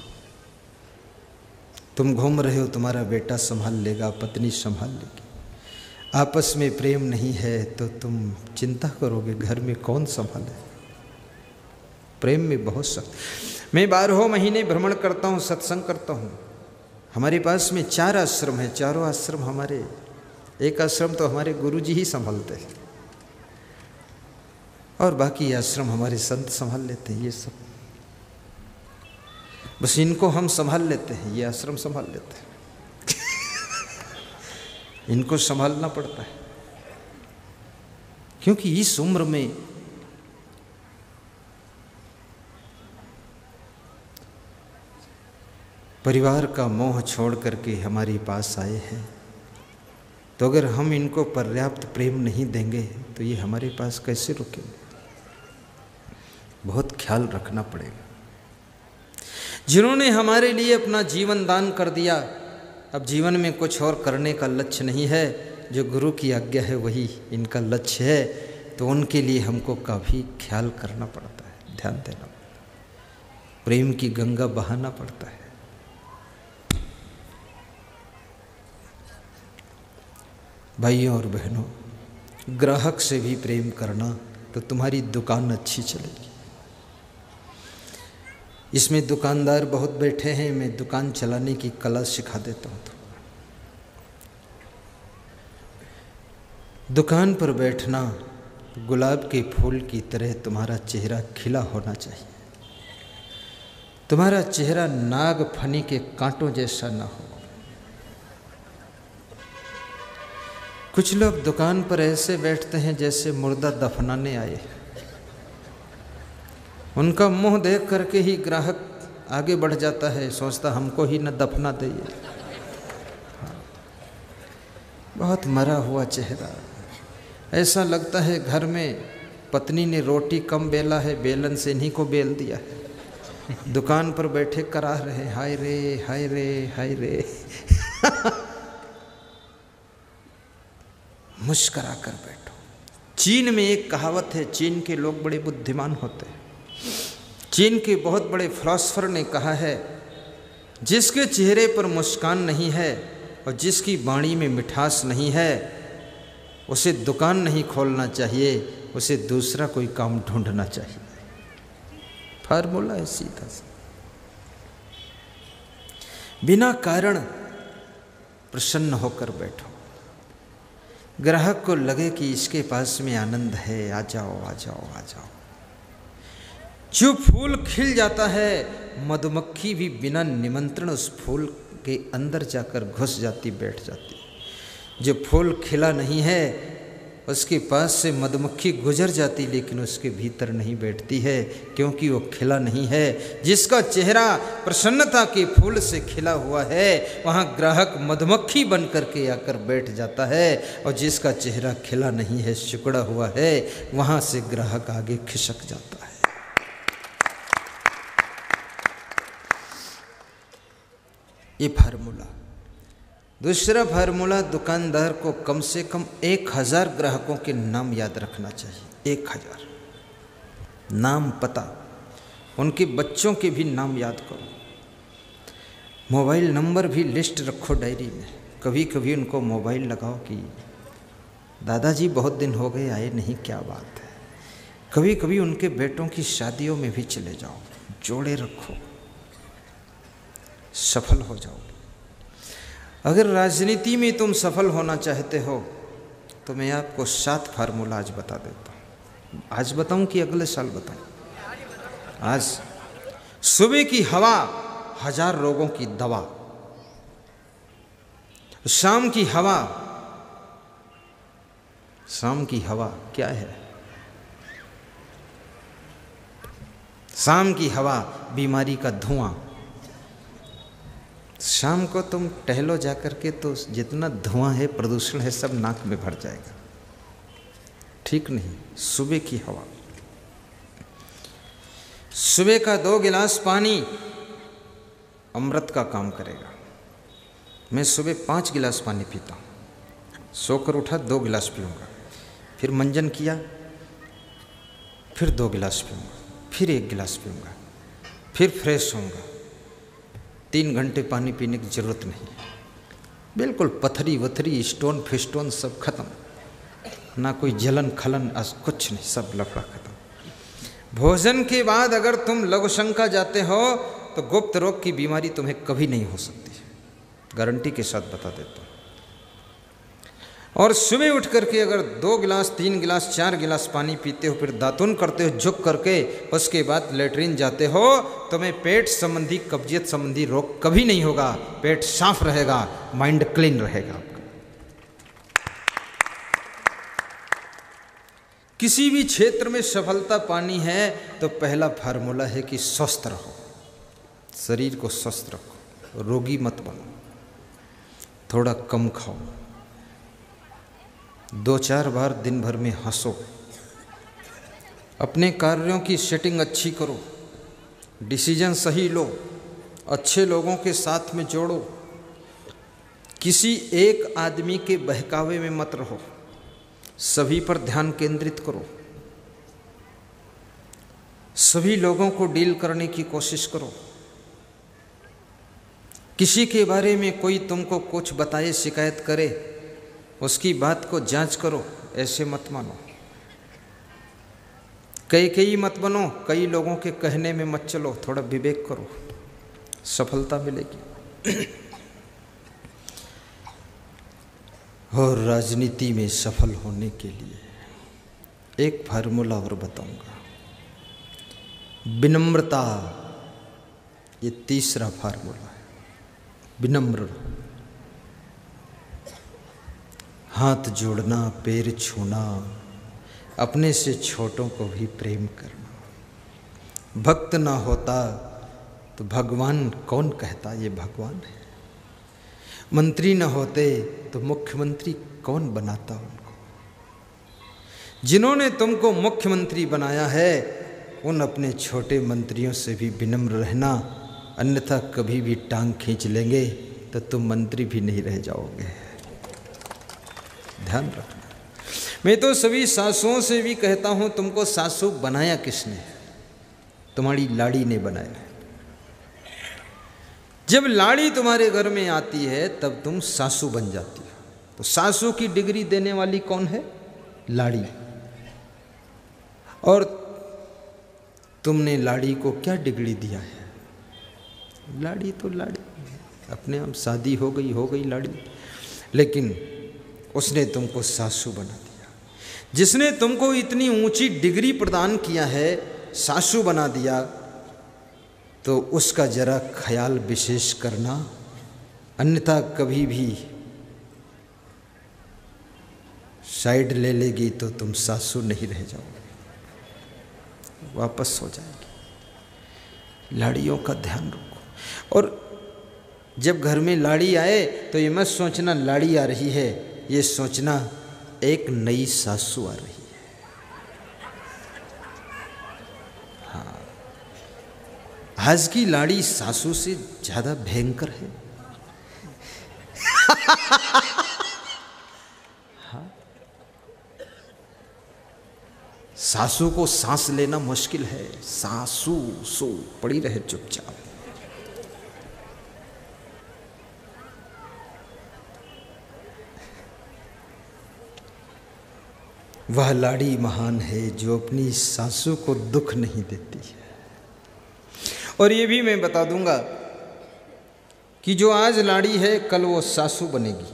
तुम घूम रहे हो, तुम्हारा बेटा संभाल लेगा, पत्नी संभाल लेगी। आपस में प्रेम नहीं है तो तुम चिंता करोगे घर में कौन संभाले। प्रेम में बहुत शक्ति। मैं 12 महीने भ्रमण करता हूँ, सत्संग करता हूँ। हमारे पास में 4 आश्रम है, चारों आश्रम हमारे, एक आश्रम तो हमारे गुरुजी ही संभालते हैं और बाकी आश्रम हमारे संत संभाल लेते हैं। ये सब बस इनको हम संभाल लेते हैं, ये आश्रम संभाल लेते हैं। इनको संभालना पड़ता है क्योंकि इस उम्र में परिवार का मोह छोड़ करके हमारे पास आए हैं, तो अगर हम इनको पर्याप्त प्रेम नहीं देंगे तो ये हमारे पास कैसे रुकेंगे। बहुत ख्याल रखना पड़ेगा। जिन्होंने हमारे लिए अपना जीवन दान कर दिया, अब जीवन में कुछ और करने का लक्ष्य नहीं है, जो गुरु की आज्ञा है वही इनका लक्ष्य है, तो उनके लिए हमको काफ़ी ख्याल करना पड़ता है, ध्यान देना पड़ता है, प्रेम की गंगा बहाना पड़ता है। भाइयों और बहनों, ग्राहक से भी प्रेम करना तो तुम्हारी दुकान अच्छी चलेगी। इसमें दुकानदार बहुत बैठे हैं, मैं दुकान चलाने की कला सिखा देता हूँ। दुकान पर बैठना गुलाब के फूल की तरह तुम्हारा चेहरा खिला होना चाहिए। तुम्हारा चेहरा नाग फनी के कांटों जैसा ना हो। कुछ लोग दुकान पर ऐसे बैठते हैं जैसे मुर्दा दफनाने आए। उनका मुंह देख करके ही ग्राहक आगे बढ़ जाता है, सोचता हमको ही न दफना दे। बहुत मरा हुआ चेहरा, ऐसा लगता है घर में पत्नी ने रोटी कम बेला है, बेलन से इन्हीं को बेल दिया है। दुकान पर बैठे करा रहे, हाय रे हाय रे हाय रे। मुस्करा कर बैठो। चीन में एक कहावत है, चीन के लोग बड़े बुद्धिमान होते हैं। चीन के बहुत बड़े फिलोसोफर ने कहा है, जिसके चेहरे पर मुस्कान नहीं है और जिसकी वाणी में मिठास नहीं है, उसे दुकान नहीं खोलना चाहिए, उसे दूसरा कोई काम ढूंढना चाहिए। फार्मूला है सीधा सा। बिना कारण प्रसन्न होकर बैठो। ग्राहक को लगे कि इसके पास में आनंद है, आ जाओ आ जाओ आ जाओ। जो फूल खिल जाता है, मधुमक्खी भी बिना निमंत्रण उस फूल के अंदर जाकर घुस जाती, बैठ जाती। जो फूल खिला नहीं है, उसके पास से मधुमक्खी गुजर जाती, लेकिन उसके भीतर नहीं बैठती है, क्योंकि वो खिला नहीं है। जिसका चेहरा प्रसन्नता के फूल से खिला हुआ है, वहाँ ग्राहक मधुमक्खी बन करके आकर बैठ जाता है, और जिसका चेहरा खिला नहीं है, सिकुड़ा हुआ है, वहाँ से ग्राहक आगे खिसक जाता है। ये फार्मूला। दूसरा फार्मूला, दुकानदार को कम से कम 1000 ग्राहकों के नाम याद रखना चाहिए। 1000 नाम, पता, उनके बच्चों के भी नाम याद करो। मोबाइल नंबर भी लिस्ट रखो डायरी में। कभी कभी उनको मोबाइल लगाओ कि दादाजी बहुत दिन हो गए आए नहीं, क्या बात है। कभी कभी उनके बेटों की शादियों में भी चले जाओ, जोड़े रखो, सफल हो जाओ। अगर राजनीति में तुम सफल होना चाहते हो तो मैं आपको 7 फार्मूला आज बता देता हूँ। आज बताऊँ कि अगले साल बताऊँ? आज। सुबह की हवा 1000 रोगों की दवा। शाम की हवा, शाम की हवा क्या है? शाम की हवा बीमारी का धुआं। शाम को तुम टहलो जाकर के, तो जितना धुआं है, प्रदूषण है, सब नाक में भर जाएगा। ठीक नहीं। सुबह की हवा, सुबह का 2 गिलास पानी अमृत का काम करेगा। मैं सुबह 5 गिलास पानी पीता हूँ। सोकर उठा 2 गिलास पीऊँगा, फिर मंजन किया, फिर 2 गिलास पीऊँगा, फिर 1 गिलास पीऊँगा, फिर फ्रेश होऊंगा। 3 घंटे पानी पीने की जरूरत नहीं। बिल्कुल पथरी वथरी, स्टोन फिस्टोन सब खत्म, ना कोई जलन खलन, कुछ नहीं, सब लफड़ा खत्म। भोजन के बाद अगर तुम लघु शंका जाते हो तो गुप्त रोग की बीमारी तुम्हें कभी नहीं हो सकती, गारंटी के साथ बता देता हूँ। और सुबह उठ करके अगर 2 गिलास 3 गिलास 4 गिलास पानी पीते हो, फिर दातुन करते हो झुक करके, उसके बाद लेटरिन जाते हो, तुम्हें पेट संबंधी, कब्जियत संबंधी रोग कभी नहीं होगा। पेट साफ रहेगा, माइंड क्लीन रहेगा आपका। किसी भी क्षेत्र में सफलता पानी है तो पहला फार्मूला है कि स्वस्थ रहो, शरीर को स्वस्थ रखो, रोगी मत बनो, थोड़ा कम खाओ, 2-4 बार दिन भर में हंसो, अपने कार्यों की सेटिंग अच्छी करो, डिसीजन सही लो, अच्छे लोगों के साथ में जोड़ो, किसी एक आदमी के बहकावे में मत रहो, सभी पर ध्यान केंद्रित करो, सभी लोगों को डील करने की कोशिश करो। किसी के बारे में कोई तुमको कुछ बताए, शिकायत करे, उसकी बात को जांच करो, ऐसे मत मानो। कई मत बनो, कई लोगों के कहने में मत चलो, थोड़ा विवेक करो, सफलता मिलेगी। और राजनीति में सफल होने के लिए एक फार्मूला और बताऊंगा, विनम्रता। ये तीसरा फार्मूला है, विनम्र। हाथ जोड़ना, पैर छूना, अपने से छोटों को भी प्रेम करना। भक्त ना होता तो भगवान कौन कहता ये भगवान है। मंत्री न होते तो मुख्यमंत्री कौन बनाता उनको। जिन्होंने तुमको मुख्यमंत्री बनाया है उन अपने छोटे मंत्रियों से भी विनम्र रहना, अन्यथा कभी भी टांग खींच लेंगे तो तुम मंत्री भी नहीं रह जाओगे। ध्यान रखना। मैं तो सभी सासुओं से भी कहता हूं, तुमको सासू बनाया किसने? तुम्हारी लाड़ी ने बनाया। जब लाड़ी तुम्हारे घर में आती है तब तुम सासू बन जाती हो। तो सासू की डिग्री देने वाली कौन है? लाड़ी। और तुमने लाड़ी को क्या डिग्री दिया है? लाड़ी तो लाड़ी, अपने आप शादी हो गई लाड़ी, लेकिन उसने तुमको सासू बना दिया। जिसने तुमको इतनी ऊंची डिग्री प्रदान किया है, सासू बना दिया, तो उसका जरा ख्याल विशेष करना, अन्यथा कभी भी साइड ले लेगी तो तुम सासू नहीं रह जाओगे, वापस हो जाएगी। लाड़ियों का ध्यान रखो। और जब घर में लाड़ी आए तो ये मत सोचना लाड़ी आ रही है, ये सोचना एक नई सासू आ रही है। आज की लाड़ी सासू से ज्यादा भयंकर है। हाँ? सासू को सांस लेना मुश्किल है। सासू सो पड़ी रहे चुपचाप। वह लाड़ी महान है जो अपनी सासू को दुख नहीं देती है। और ये भी मैं बता दूंगा कि जो आज लाड़ी है कल वो सासू बनेगी,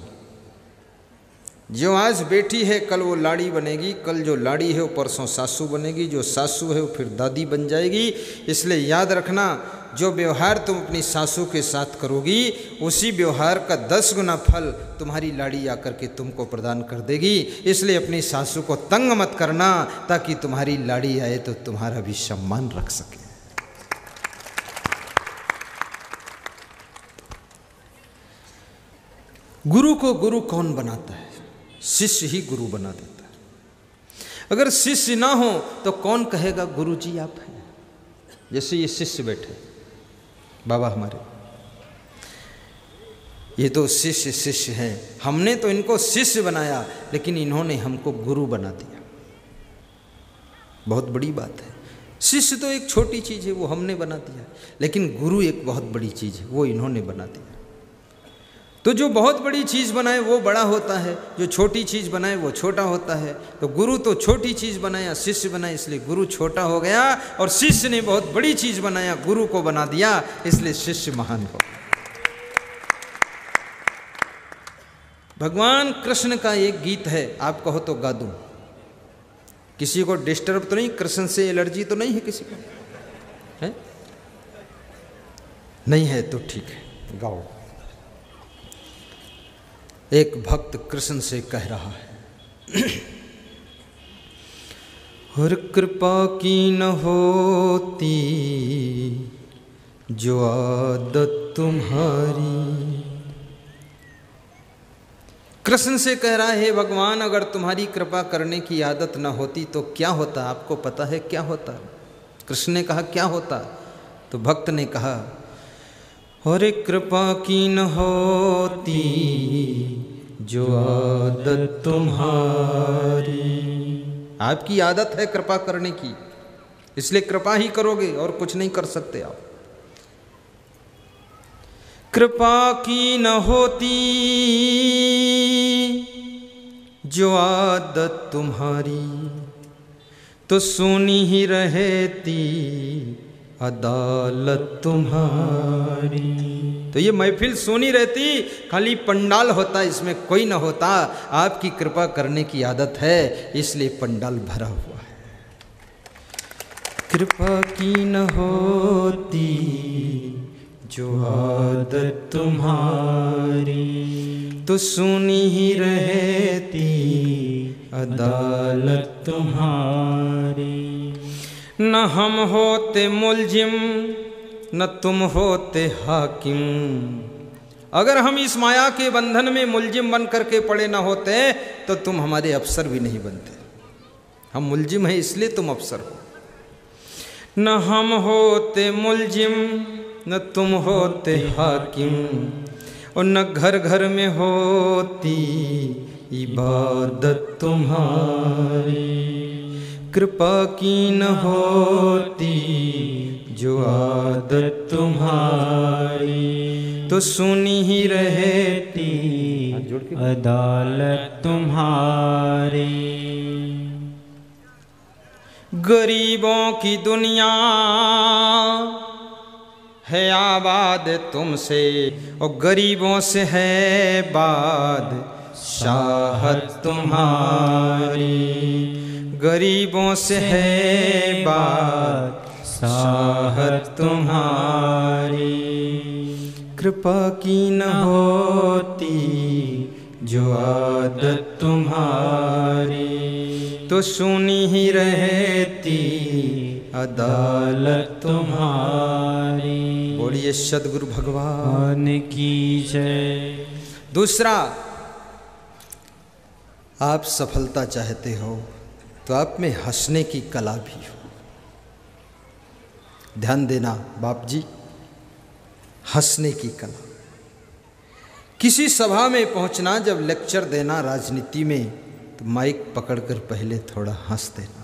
जो आज बेटी है कल वो लाड़ी बनेगी, कल जो लाड़ी है वो परसों सासू बनेगी, जो सासू है वो फिर दादी बन जाएगी। इसलिए याद रखना, जो व्यवहार तुम अपनी सासू के साथ करोगी उसी व्यवहार का 10 गुना फल तुम्हारी लाड़ी आकर के तुमको प्रदान कर देगी। इसलिए अपनी सासू को तंग मत करना, ताकि तुम्हारी लाड़ी आए तो तुम्हारा भी सम्मान रख सके। गुरु को गुरु कौन बनाता है? शिष्य ही गुरु बना देता है। अगर शिष्य ना हो तो कौन कहेगा गुरु जी आप हैं? जैसे ये शिष्य बैठे बाबा हमारे, ये तो शिष्य हैं। हमने तो इनको शिष्य बनाया, लेकिन इन्होंने हमको गुरु बना दिया। बहुत बड़ी बात है। शिष्य तो एक छोटी चीज़ है, वो हमने बना दिया, लेकिन गुरु एक बहुत बड़ी चीज़ है, वो इन्होंने बना दिया। तो जो बहुत बड़ी चीज़ बनाए वो बड़ा होता है, जो छोटी चीज़ बनाए वो छोटा होता है। तो गुरु तो छोटी चीज़ बनाया, शिष्य बनाया, इसलिए गुरु छोटा हो गया, और शिष्य ने बहुत बड़ी चीज़ बनाया, गुरु को बना दिया, इसलिए शिष्य महान हो। भगवान कृष्ण का एक गीत है, आप कहो तो गा दूं। किसी को डिस्टर्ब तो नहीं? कृष्ण से एलर्जी तो नहीं है किसी को? है? नहीं है तो ठीक है, गाओ। एक भक्त कृष्ण से कह रहा है, और कृपा की न होती जो आदत तुम्हारी। कृष्ण से कह रहा है, भगवान अगर तुम्हारी कृपा करने की आदत न होती तो क्या होता? आपको पता है क्या होता? कृष्ण ने कहा क्या होता? तो भक्त ने कहा, और कृपा की न होती जो आदत तुम्हारी। आपकी आदत है कृपा करने की, इसलिए कृपा ही करोगे और कुछ नहीं कर सकते आप। कृपा की न होती जो आदत तुम्हारी, तो सुनी ही रहती अदालत तुम्हारी। तो ये महफिल सुनी रहती, खाली पंडाल होता, इसमें कोई ना होता। आपकी कृपा करने की आदत है, इसलिए पंडाल भरा हुआ है। कृपा की न होती जो आदत तुम्हारी, तो सुनी ही रहती अदालत तुम्हारी। न हम होते मुलजिम न तुम होते हाकिम। अगर हम इस माया के बंधन में मुलजिम बन करके पड़े न होते तो तुम हमारे अफसर भी नहीं बनते। हम मुलजिम हैं इसलिए तुम अफसर हो। न हम होते मुलजिम न तुम होते हाकिम, और न घर घर में होती इबादत तुम्हारी। कृपा की न होती जो आदत तुम्हारी, तो सुनी ही रहती अदालत तुम्हारी। गरीबों की दुनिया है आबाद तुमसे, और गरीबों से है बाद शाहत तुम्हारी। गरीबों से है बात शाहत तुम्हारी। कृपा की न होती जो आदत तुम्हारी, तो सुनी ही रहती अदालत तुम्हारी। बोलिए सद्गुरु भगवान की जय। दूसरा, आप सफलता चाहते हो तो आप में हंसने की कला भी हो। ध्यान देना बाप जी, हंसने की कला। किसी सभा में पहुंचना, जब लेक्चर देना राजनीति में, तो माइक पकड़कर पहले थोड़ा हंस देना।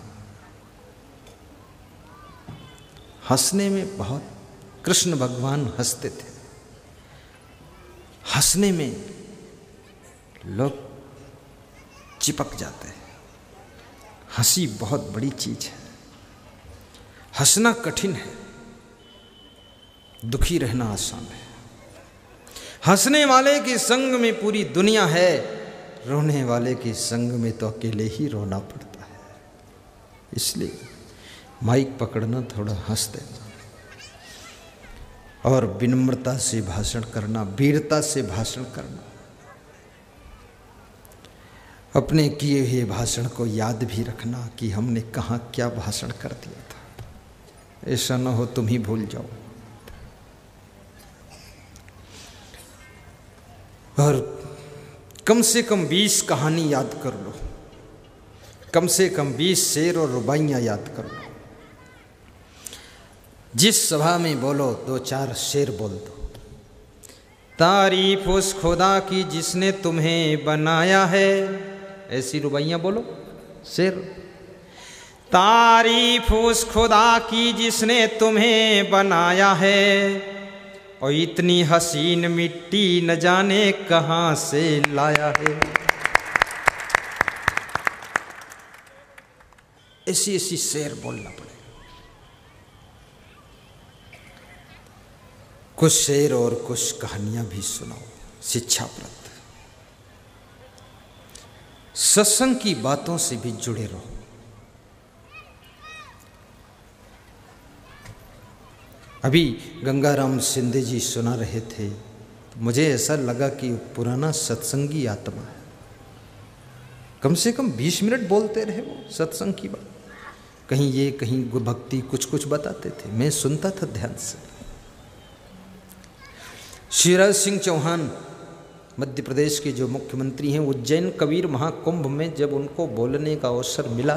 हंसने में बहुत, कृष्ण भगवान हंसते थे। हंसने में लोग चिपक जाते हैं। हंसी बहुत बड़ी चीज है। हंसना कठिन है, दुखी रहना आसान है। हंसने वाले के संग में पूरी दुनिया है, रोने वाले के संग में तो अकेले ही रोना पड़ता है। इसलिए माइक पकड़ना, थोड़ा हंस देना, और विनम्रता से भाषण करना, वीरता से भाषण करना। अपने किए हुए भाषण को याद भी रखना कि हमने कहाँ क्या भाषण कर दिया था। ऐसा न हो तुम ही भूल जाओ। और कम से कम 20 कहानी याद कर लो, कम से कम 20 शेर और रुबाइयाँ याद कर लो। जिस सभा में बोलो 2-4 शेर बोल दो। तारीफ उस खुदा की जिसने तुम्हें बनाया है, ऐसी रुबाइयाँ बोलो, शेर। तारीफ उस खुदा की जिसने तुम्हें बनाया है, और इतनी हसीन मिट्टी न जाने कहाँ से लाया है। ऐसी ऐसी शेर बोलना पड़ेगा। कुछ शेर और कुछ कहानियां भी सुनाओ, शिक्षाप्रद। सत्संग की बातों से भी जुड़े रहो। अभी गंगाराम सिंधे जी सुना रहे थे, तो मुझे ऐसा लगा कि पुराना सत्संगी आत्मा है। कम से कम 20 मिनट बोलते रहे वो सत्संग की बात, कहीं ये कहीं भक्ति, कुछ कुछ बताते थे, मैं सुनता था ध्यान से। शिवराज सिंह चौहान मध्य प्रदेश के जो मुख्यमंत्री हैं, उज्जैन कबीर महाकुंभ में जब उनको बोलने का अवसर मिला,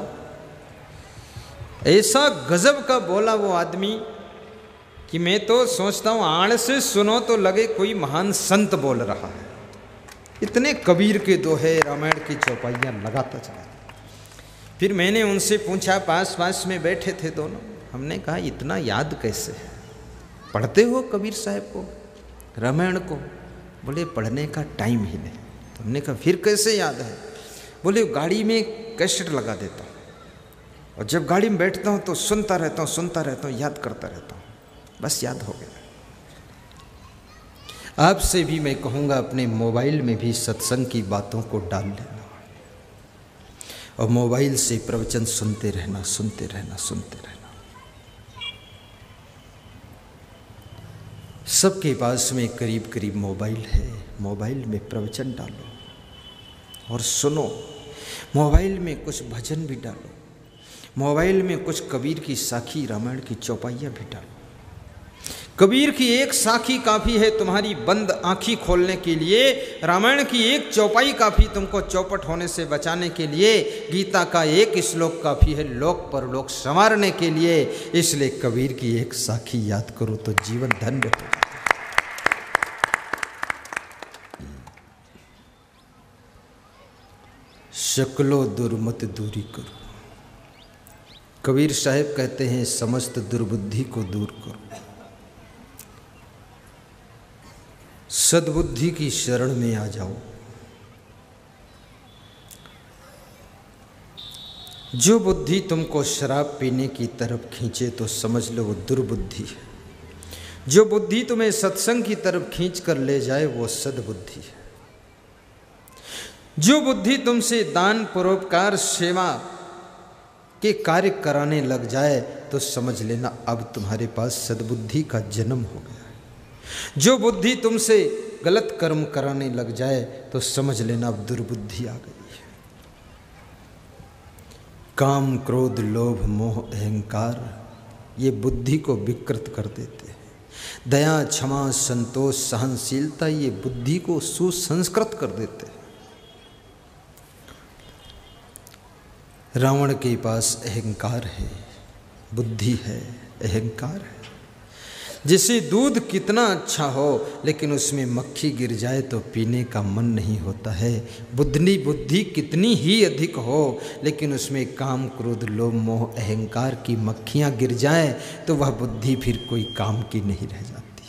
ऐसा गजब का बोला वो आदमी कि मैं तो सोचता हूँ आड़ से सुनो तो लगे कोई महान संत बोल रहा है। इतने कबीर के दोहे, रामायण की चौपाइयाँ लगाता चला। फिर मैंने उनसे पूछा, पास पास में बैठे थे दोनों, हमने कहा इतना याद कैसे है? पढ़ते हो कबीर साहब को, रामायण को? बोले पढ़ने का टाइम ही नहीं। तो हमने कहा फिर कैसे याद है? बोले गाड़ी में कैसेट लगा देता हूँ, और जब गाड़ी में बैठता हूँ तो सुनता रहता हूँ, याद करता रहता हूँ, बस याद हो गया। आपसे भी मैं कहूँगा अपने मोबाइल में भी सत्संग की बातों को डाल लेना और मोबाइल से प्रवचन सुनते रहना। सबके पास में करीब करीब मोबाइल है, मोबाइल में प्रवचन डालो और सुनो। मोबाइल में कुछ भजन भी डालो, मोबाइल में कुछ कबीर की साखी, रामायण की चौपाइयाँ भी डालो। कबीर की एक साखी काफ़ी है तुम्हारी बंद आँखी खोलने के लिए, रामायण की एक चौपाई काफ़ी तुमको चौपट होने से बचाने के लिए, गीता का एक श्लोक काफ़ी है लोक परलोक संवारने के लिए। इसलिए कबीर की एक साखी याद करो तो जीवन धन्य हो जाता है। शक्लो दुर्मत दूरी करो। कबीर साहब कहते हैं समस्त दुर्बुद्धि को दूर करो, सद्बुद्धि की शरण में आ जाओ। जो बुद्धि तुमको शराब पीने की तरफ खींचे तो समझ लो वो दुर्बुद्धि है। जो बुद्धि तुम्हें सत्संग की तरफ खींच कर ले जाए वो सद्बुद्धि है। जो बुद्धि तुमसे दान परोपकार सेवा के कार्य कराने लग जाए तो समझ लेना अब तुम्हारे पास सद्बुद्धि का जन्म हो गया है। जो बुद्धि तुमसे गलत कर्म कराने लग जाए तो समझ लेना अब दुर्बुद्धि आ गई है। काम क्रोध लोभ मोह अहंकार ये बुद्धि को विकृत कर देते हैं। दया क्षमा संतोष सहनशीलता ये बुद्धि को सुसंस्कृत कर देते हैं। रावण के पास अहंकार है, बुद्धि है, अहंकार है। जिसे दूध कितना अच्छा हो लेकिन उसमें मक्खी गिर जाए तो पीने का मन नहीं होता है। बुद्धि कितनी ही अधिक हो लेकिन उसमें काम क्रोध लोभ मोह अहंकार की मक्खियाँ गिर जाए तो वह बुद्धि फिर कोई काम की नहीं रह जाती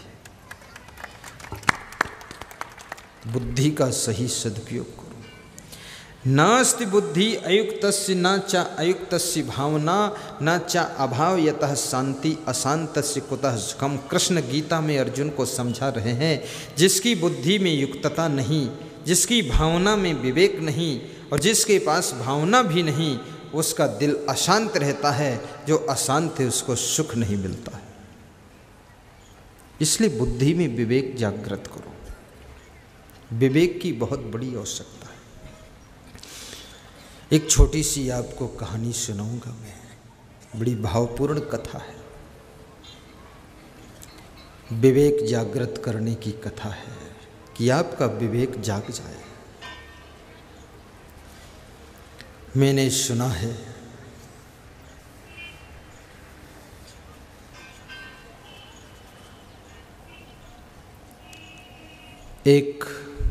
है। बुद्धि का सही सदुपयोग करो। नास्ति बुद्धि अयुक्तस्य न च अयुक्तस्य भावना न च अभाव यतः शांति अशांतस्य कुतः सुखम। कृष्ण गीता में अर्जुन को समझा रहे हैं जिसकी बुद्धि में युक्तता नहीं, जिसकी भावना में विवेक नहीं और जिसके पास भावना भी नहीं उसका दिल अशांत रहता है। जो अशांत है उसको सुख नहीं मिलता है। इसलिए बुद्धि में विवेक जागृत करो। विवेक की बहुत बड़ी आवश्यकता है। एक छोटी सी आपको कहानी सुनाऊंगा मैं, बड़ी भावपूर्ण कथा है। विवेक जागृत करने की कथा है कि आपका विवेक जाग जाए। मैंने सुना है एक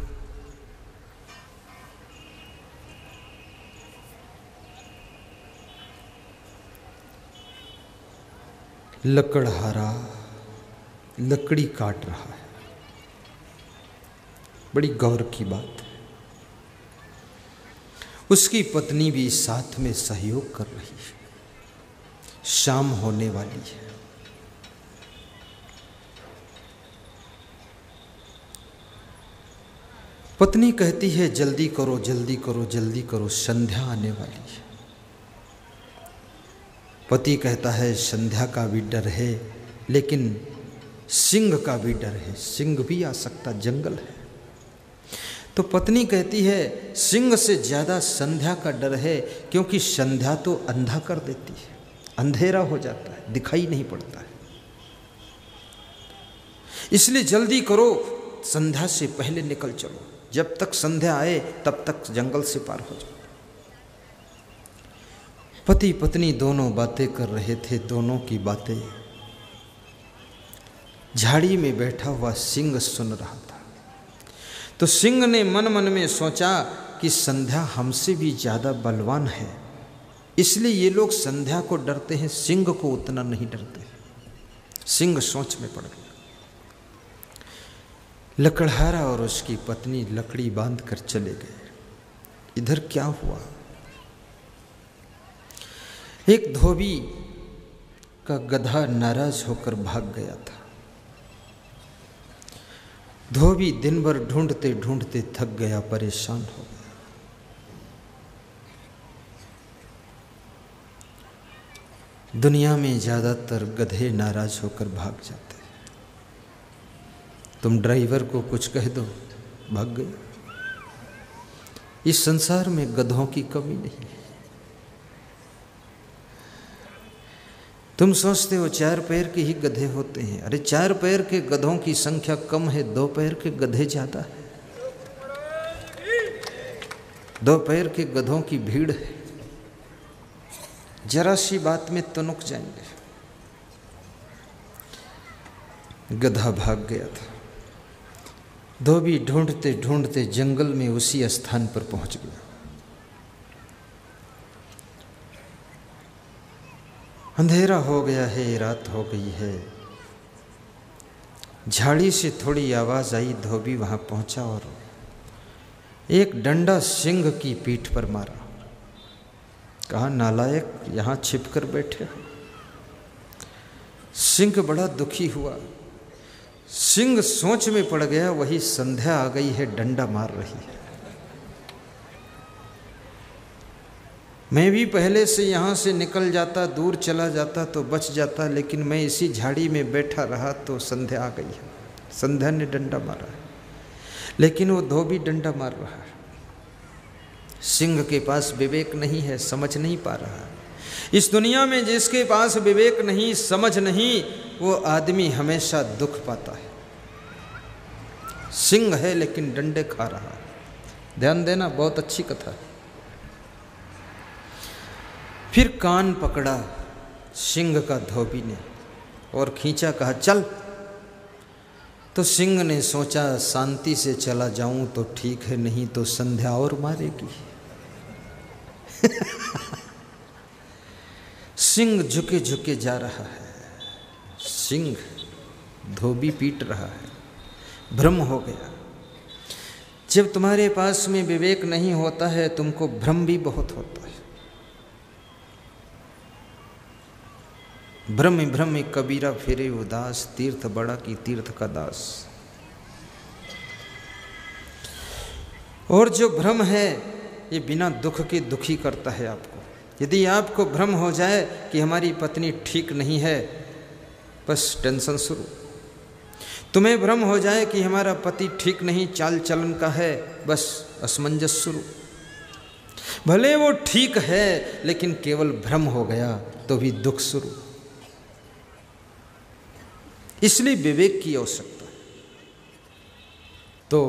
लकड़हारा लकड़ी काट रहा है। बड़ी गौर की बात है। उसकी पत्नी भी साथ में सहयोग कर रही है। शाम होने वाली है। पत्नी कहती है जल्दी करो जल्दी करो जल्दी करो, संध्या आने वाली है। पति कहता है संध्या का भी डर है लेकिन सिंह का भी डर है, सिंह भी आ सकता, जंगल है। तो पत्नी कहती है सिंह से ज़्यादा संध्या का डर है क्योंकि संध्या तो अंधा कर देती है, अंधेरा हो जाता है, दिखाई नहीं पड़ता है। इसलिए जल्दी करो, संध्या से पहले निकल चलो, जब तक संध्या आए तब तक जंगल से पार हो जाओ। पति पत्नी दोनों बातें कर रहे थे। दोनों की बातें झाड़ी में बैठा हुआ सिंह सुन रहा था। तो सिंह ने मन मन में सोचा कि संध्या हमसे भी ज़्यादा बलवान है, इसलिए ये लोग संध्या को डरते हैं, सिंह को उतना नहीं डरते। सिंह सोच में पड़ गया। लकड़हारा और उसकी पत्नी लकड़ी बांध कर चले गए। इधर क्या हुआ? एक धोबी का गधा नाराज होकर भाग गया था। धोबी दिन भर ढूंढते ढूंढते थक गया, परेशान हो गया। दुनिया में ज्यादातर गधे नाराज होकर भाग जाते हैं। तुम ड्राइवर को कुछ कह दो, भाग गए। इस संसार में गधों की कमी नहीं है। तुम सोचते हो 4 पैर के ही गधे होते हैं। अरे 4 पैर के गधों की संख्या कम है, 2 पैर के गधे ज्यादा है। 2 पैर के गधों की भीड़ है, जरा सी बात में तुनुक जाएंगे। गधा भाग गया था। धोबी ढूंढते ढूंढते जंगल में उसी स्थान पर पहुंच गया। अंधेरा हो गया है, रात हो गई है। झाड़ी से थोड़ी आवाज आई। धोबी वहां पहुंचा और एक डंडा सिंह की पीठ पर मारा। कहा, नालायक, यहां छिपकर बैठे हो। सिंह बड़ा दुखी हुआ। सिंह सोच में पड़ गया, वही संध्या आ गई है, डंडा मार रही है। मैं भी पहले से यहाँ से निकल जाता, दूर चला जाता तो बच जाता, लेकिन मैं इसी झाड़ी में बैठा रहा तो संध्या आ गई है। संध्या ने डंडा मारा है, लेकिन वो धोबी डंडा मार रहा है। सिंह के पास विवेक नहीं है, समझ नहीं पा रहा है। इस दुनिया में जिसके पास विवेक नहीं, समझ नहीं, वो आदमी हमेशा दुख पाता है। सिंह है लेकिन डंडे खा रहा है। ध्यान देना, बहुत अच्छी कथा है। फिर कान पकड़ा सिंह का धोबी ने और खींचा, कहा चल। तो सिंह ने सोचा, शांति से चला जाऊं तो ठीक है, नहीं तो संध्या और मारेगी। सिंह झुके झुके जा रहा है। सिंह धोबी पीट रहा है। भ्रम हो गया। जब तुम्हारे पास में विवेक नहीं होता है, तुमको भ्रम भी बहुत होता है। भ्रम भ्रम कबीरा फिरे उदास, तीर्थ बड़ा की तीर्थ का दास। और जो भ्रम है ये बिना दुख के दुखी करता है आपको। यदि आपको भ्रम हो जाए कि हमारी पत्नी ठीक नहीं है, बस टेंशन शुरू। तुम्हें भ्रम हो जाए कि हमारा पति ठीक नहीं, चाल चलन का है, बस असमंजस शुरू। भले वो ठीक है लेकिन केवल भ्रम हो गया तो भी दुख शुरू। इसलिए विवेक की आवश्यकता है। तो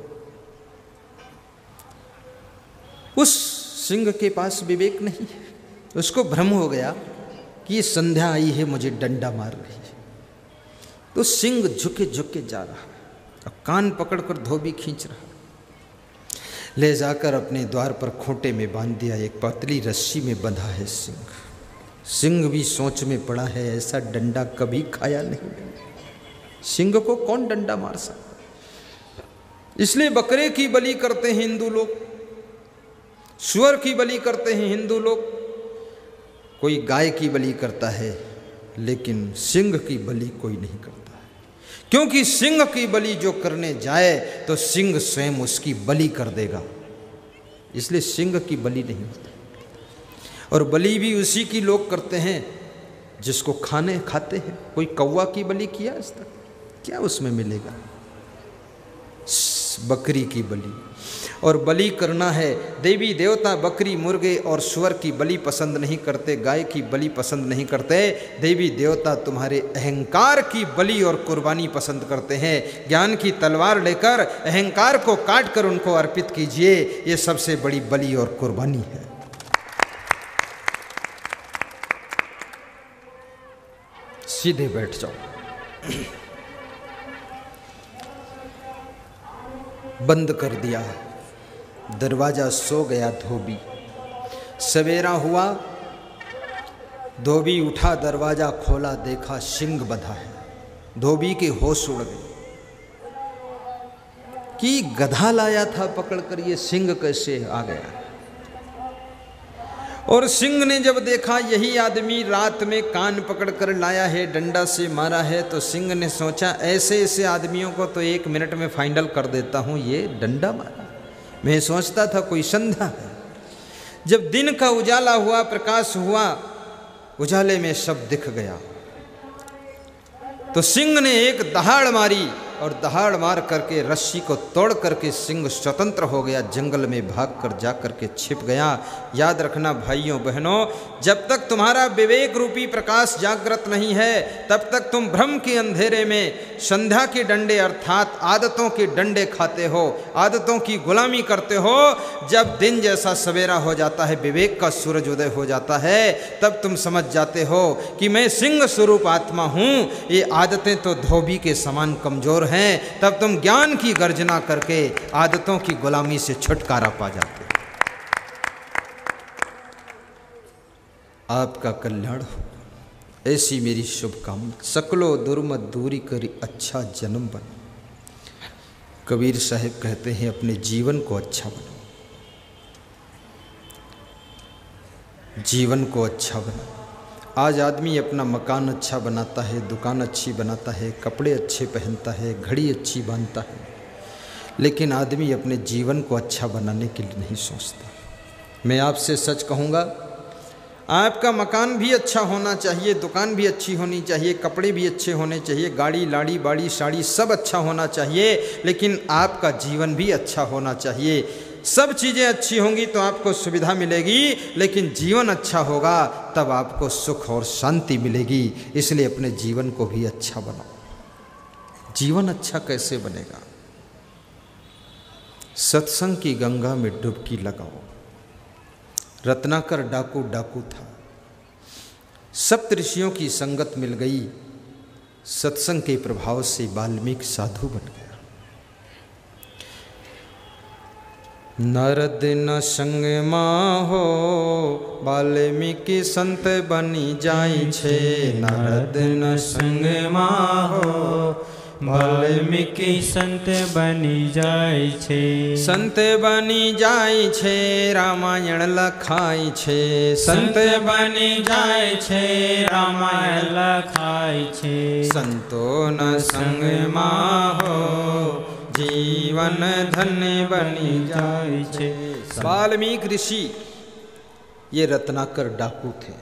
उस सिंह के पास विवेक नहीं है। उसको भ्रम हो गया कि ये संध्या आई है, मुझे डंडा मार रही है। तो सिंह झुके झुके जा रहा है और कान पकड़कर धोबी खींच रहा। ले जाकर अपने द्वार पर खूंटे में बांध दिया। एक पतली रस्सी में बंधा है सिंह। सिंह भी सोच में पड़ा है, ऐसा डंडा कभी खाया नहीं। सिंह को कौन डंडा मार सकता? इसलिए बकरे की बलि करते हैं हिंदू लोग, सुअर की बलि करते हैं हिंदू लोग, कोई गाय की बलि करता है, लेकिन सिंह की बलि कोई नहीं करता है। क्योंकि सिंह की बलि जो करने जाए तो सिंह स्वयं उसकी बलि कर देगा। इसलिए सिंह की बलि नहीं होती। और बलि भी उसी की लोग करते हैं जिसको खाते हैं। कोई कौवा की बलि किया आज तक? क्या उसमें मिलेगा? बकरी की बलि। और बलि करना है, देवी देवता बकरी, मुर्गे और सुअर की बलि पसंद नहीं करते, गाय की बलि पसंद नहीं करते। देवी देवता तुम्हारे अहंकार की बलि और कुर्बानी पसंद करते हैं। ज्ञान की तलवार लेकर अहंकार को काट कर उनको अर्पित कीजिए। ये सबसे बड़ी बलि और कुर्बानी है। सीधे बैठ जाओ। बंद कर दिया दरवाजा। सो गया धोबी। सवेरा हुआ, धोबी उठा, दरवाजा खोला, देखा सिंह बंधा है। धोबी के होश उड़ गए कि गधा लाया था पकड़कर, ये सिंह कैसे आ गया। और सिंह ने जब देखा यही आदमी रात में कान पकड़ कर लाया है, डंडा से मारा है, तो सिंह ने सोचा ऐसे ऐसे आदमियों को तो 1 मिनट में फाइनल कर देता हूँ, ये डंडा मारा। मैं सोचता था कोई संधा है। जब दिन का उजाला हुआ, प्रकाश हुआ, उजाले में सब दिख गया, तो सिंह ने एक दहाड़ मारी और दहाड़ मार करके रस्सी को तोड़ करके सिंह स्वतंत्र हो गया, जंगल में भाग कर जा करके छिप गया। याद रखना भाइयों बहनों, जब तक तुम्हारा विवेक रूपी प्रकाश जागृत नहीं है तब तक तुम भ्रम के अंधेरे में संध्या के डंडे अर्थात आदतों के डंडे खाते हो, आदतों की गुलामी करते हो। जब दिन जैसा सवेरा हो जाता है, विवेक का सूरज उदय हो जाता है, तब तुम समझ जाते हो कि मैं सिंह स्वरूप आत्मा हूँ, ये आदतें तो धोबी के समान कमजोर हैं। तब तुम ज्ञान की गर्जना करके आदतों की गुलामी से छुटकारा पा जाते हो। आपका कल्याण हो, ऐसी मेरी शुभकामना। सकलो दुर्मत दूरी करी अच्छा जन्म बनो। कबीर साहब कहते हैं अपने जीवन को अच्छा बनाओ, जीवन को अच्छा बनाओ। आज आदमी अपना मकान अच्छा बनाता है, दुकान अच्छी बनाता है, कपड़े अच्छे पहनता है, घड़ी अच्छी बांधता है, लेकिन आदमी अपने जीवन को अच्छा बनाने के लिए नहीं सोचता। मैं आपसे सच कहूँगा, आपका मकान भी अच्छा होना चाहिए, दुकान भी अच्छी होनी चाहिए, कपड़े भी अच्छे होने चाहिए, गाड़ी लाड़ी बाड़ी साड़ी सब अच्छा होना चाहिए, लेकिन आपका जीवन भी अच्छा होना चाहिए। सब चीज़ें अच्छी होंगी तो आपको सुविधा मिलेगी, लेकिन जीवन अच्छा होगा तब आपको सुख और शांति मिलेगी। इसलिए अपने जीवन को भी अच्छा बनाओ। जीवन अच्छा कैसे बनेगा? सत्संग की गंगा में डुबकी लगाओ। रत्नाकर डाकू डाकू था, सप्त ऋषियों की संगत मिल गई, सत्संग के प्रभाव से वाल्मीकि साधु बन गया। नारद न संग माहो वाल्मीकि संत बनी जाई छे। नारद न संग माहो वाल्मीकि संत बनी जाय छे। संत बनी जाय छे, रामायण लखाय छे। संत बनी जाय छे, रामायण लखाय छे। संतो न संग माहो जीवन धन्य बनी जाय छे। वाल्मीकि ऋषि ये रत्नाकर डाकू थे,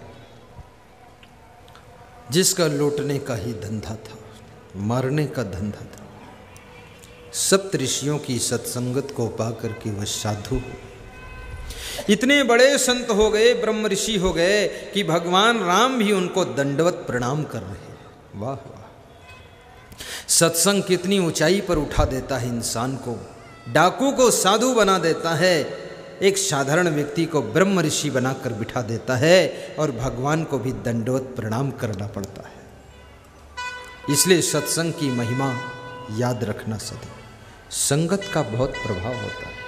जिसका लूटने का ही धंधा था, मारने का धंधा था। सप्त ऋषियों की सत्संगत को पाकर के वह साधु हो, इतने बड़े संत हो गए, ब्रह्म ऋषि हो गए कि भगवान राम भी उनको दंडवत प्रणाम कर रहे हैं। वाह वाह! सत्संग कितनी ऊंचाई पर उठा देता है इंसान को। डाकू को साधु बना देता है, एक साधारण व्यक्ति को ब्रह्म ऋषि बनाकर बिठा देता है, और भगवान को भी दंडवत प्रणाम करना पड़ता है। इसलिए सत्संग की महिमा याद रखना सदैव। संगत का बहुत प्रभाव होता है।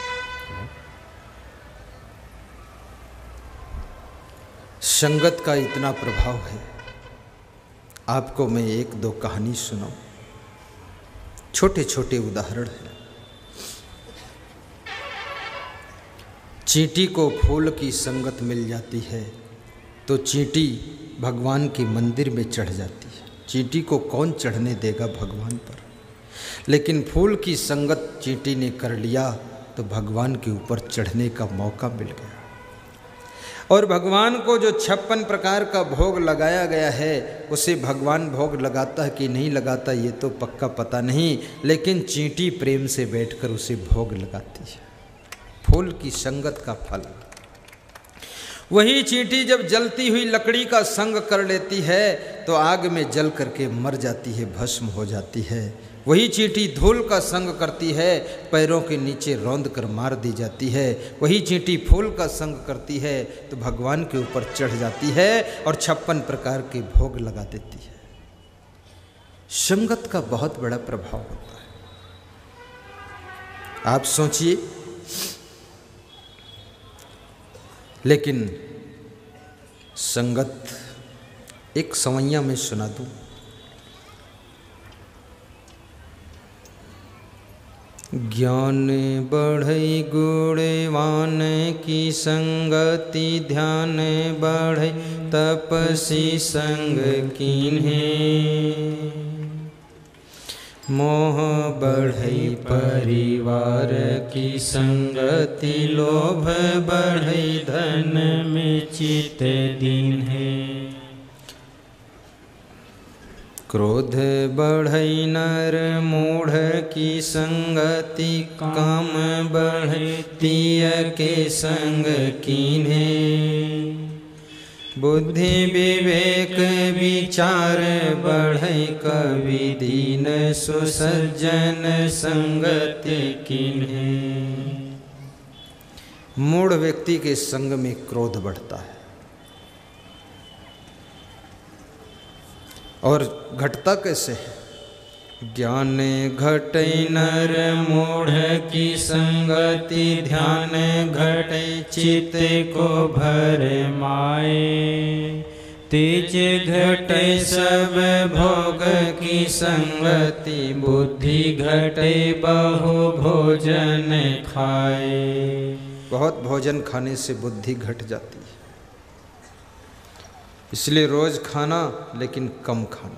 संगत का इतना प्रभाव है, आपको मैं 1-2 कहानी सुनाऊं। छोटे छोटे उदाहरण हैं। चींटी को फूल की संगत मिल जाती है तो चींटी भगवान के मंदिर में चढ़ जाती है। चींटी को कौन चढ़ने देगा भगवान पर, लेकिन फूल की संगत चींटी ने कर लिया तो भगवान के ऊपर चढ़ने का मौका मिल गया। और भगवान को जो 56 प्रकार का भोग लगाया गया है, उसे भगवान भोग लगाता है कि नहीं लगाता ये तो पक्का पता नहीं, लेकिन चींटी प्रेम से बैठकर उसे भोग लगाती है। फूल की संगत का फल। वही चींटी जब जलती हुई लकड़ी का संग कर लेती है तो आग में जल करके मर जाती है, भस्म हो जाती है। वही चींटी धूल का संग करती है, पैरों के नीचे रौंद कर मार दी जाती है। वही चींटी फूल का संग करती है तो भगवान के ऊपर चढ़ जाती है और 56 प्रकार के भोग लगा देती है। संगत का बहुत बड़ा प्रभाव होता है। आप सोचिए, लेकिन संगत एक सवैया में सुना दूं। ज्ञान बढ़ई गुणवान की संगति, ध्यान बढ़ई तपसी संग कीन्हे। मोह बढ़ई परिवार की संगति, लोभ बढ़ई धन में चित दीन्हे। क्रोध बढ़ई नर मूढ़ की संगति, काम बढ़ई तीय के संग कीन्हे। बुद्धि विवेक विचार बढ़ई कवि दीन, सुसज्जन संगति कीन्हे। मूढ़ व्यक्ति के संग में क्रोध बढ़ता है और घटता कैसे है? ज्ञान घटई नर मूढ़ की संगति, ध्यान घटई चित्त को भर माए। तेज घटई सब भोग की संगति, बुद्धि घटई बहु भोजन खाए। बहुत भोजन खाने से बुद्धि घट जाती है, इसलिए रोज खाना लेकिन कम खाना।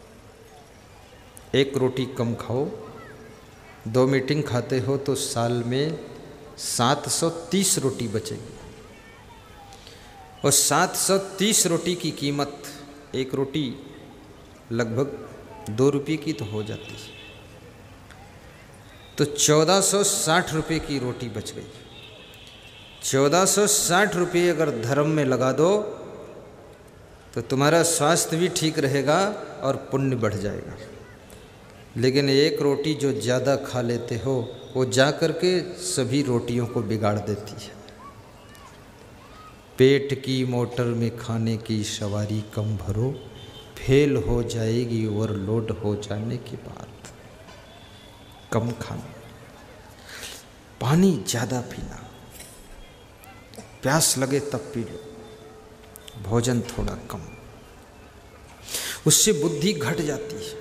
एक रोटी कम खाओ। 2 मीटिंग खाते हो तो साल में 730 रोटी बचेगी, और 730 रोटी की कीमत, एक रोटी लगभग 2 रुपये की तो हो जाती है, तो 1460 रुपये की रोटी बच गई। 1460 रुपये अगर धर्म में लगा दो तो तुम्हारा स्वास्थ्य भी ठीक रहेगा और पुण्य बढ़ जाएगा। लेकिन एक रोटी जो ज़्यादा खा लेते हो वो जा कर के सभी रोटियों को बिगाड़ देती है। पेट की मोटर में खाने की सवारी कम भरो, फेल हो जाएगी ओवरलोड हो जाने के बाद। कम खाना, पानी ज़्यादा पीना, प्यास लगे तब पी लो, भोजन थोड़ा कम, उससे बुद्धि घट जाती है।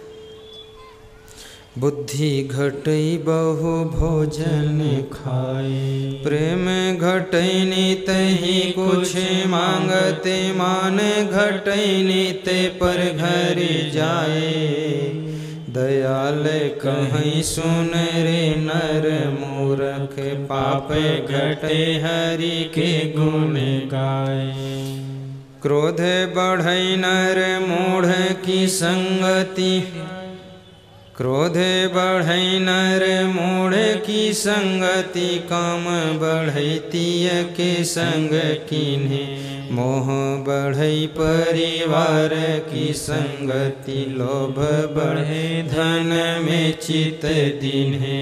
बुद्धि घटई बहु भोजन खाए, प्रेम घटई नित ही कुछ मांगते, मान घटई नित पर घर जाए। दयाल कहीं सुन रे नर मूरख, पाप घटे हरि के गुण गाए। क्रोध बढ़ई नर मूढ़ की संगति, क्रोध बढ़ई नर मूढ़ की संगति, काम बढ़ई तीय के संग कीन्हे। मोह बढ़ई परिवार की संगति, लोभ बढ़े धन में चित दीन्हे।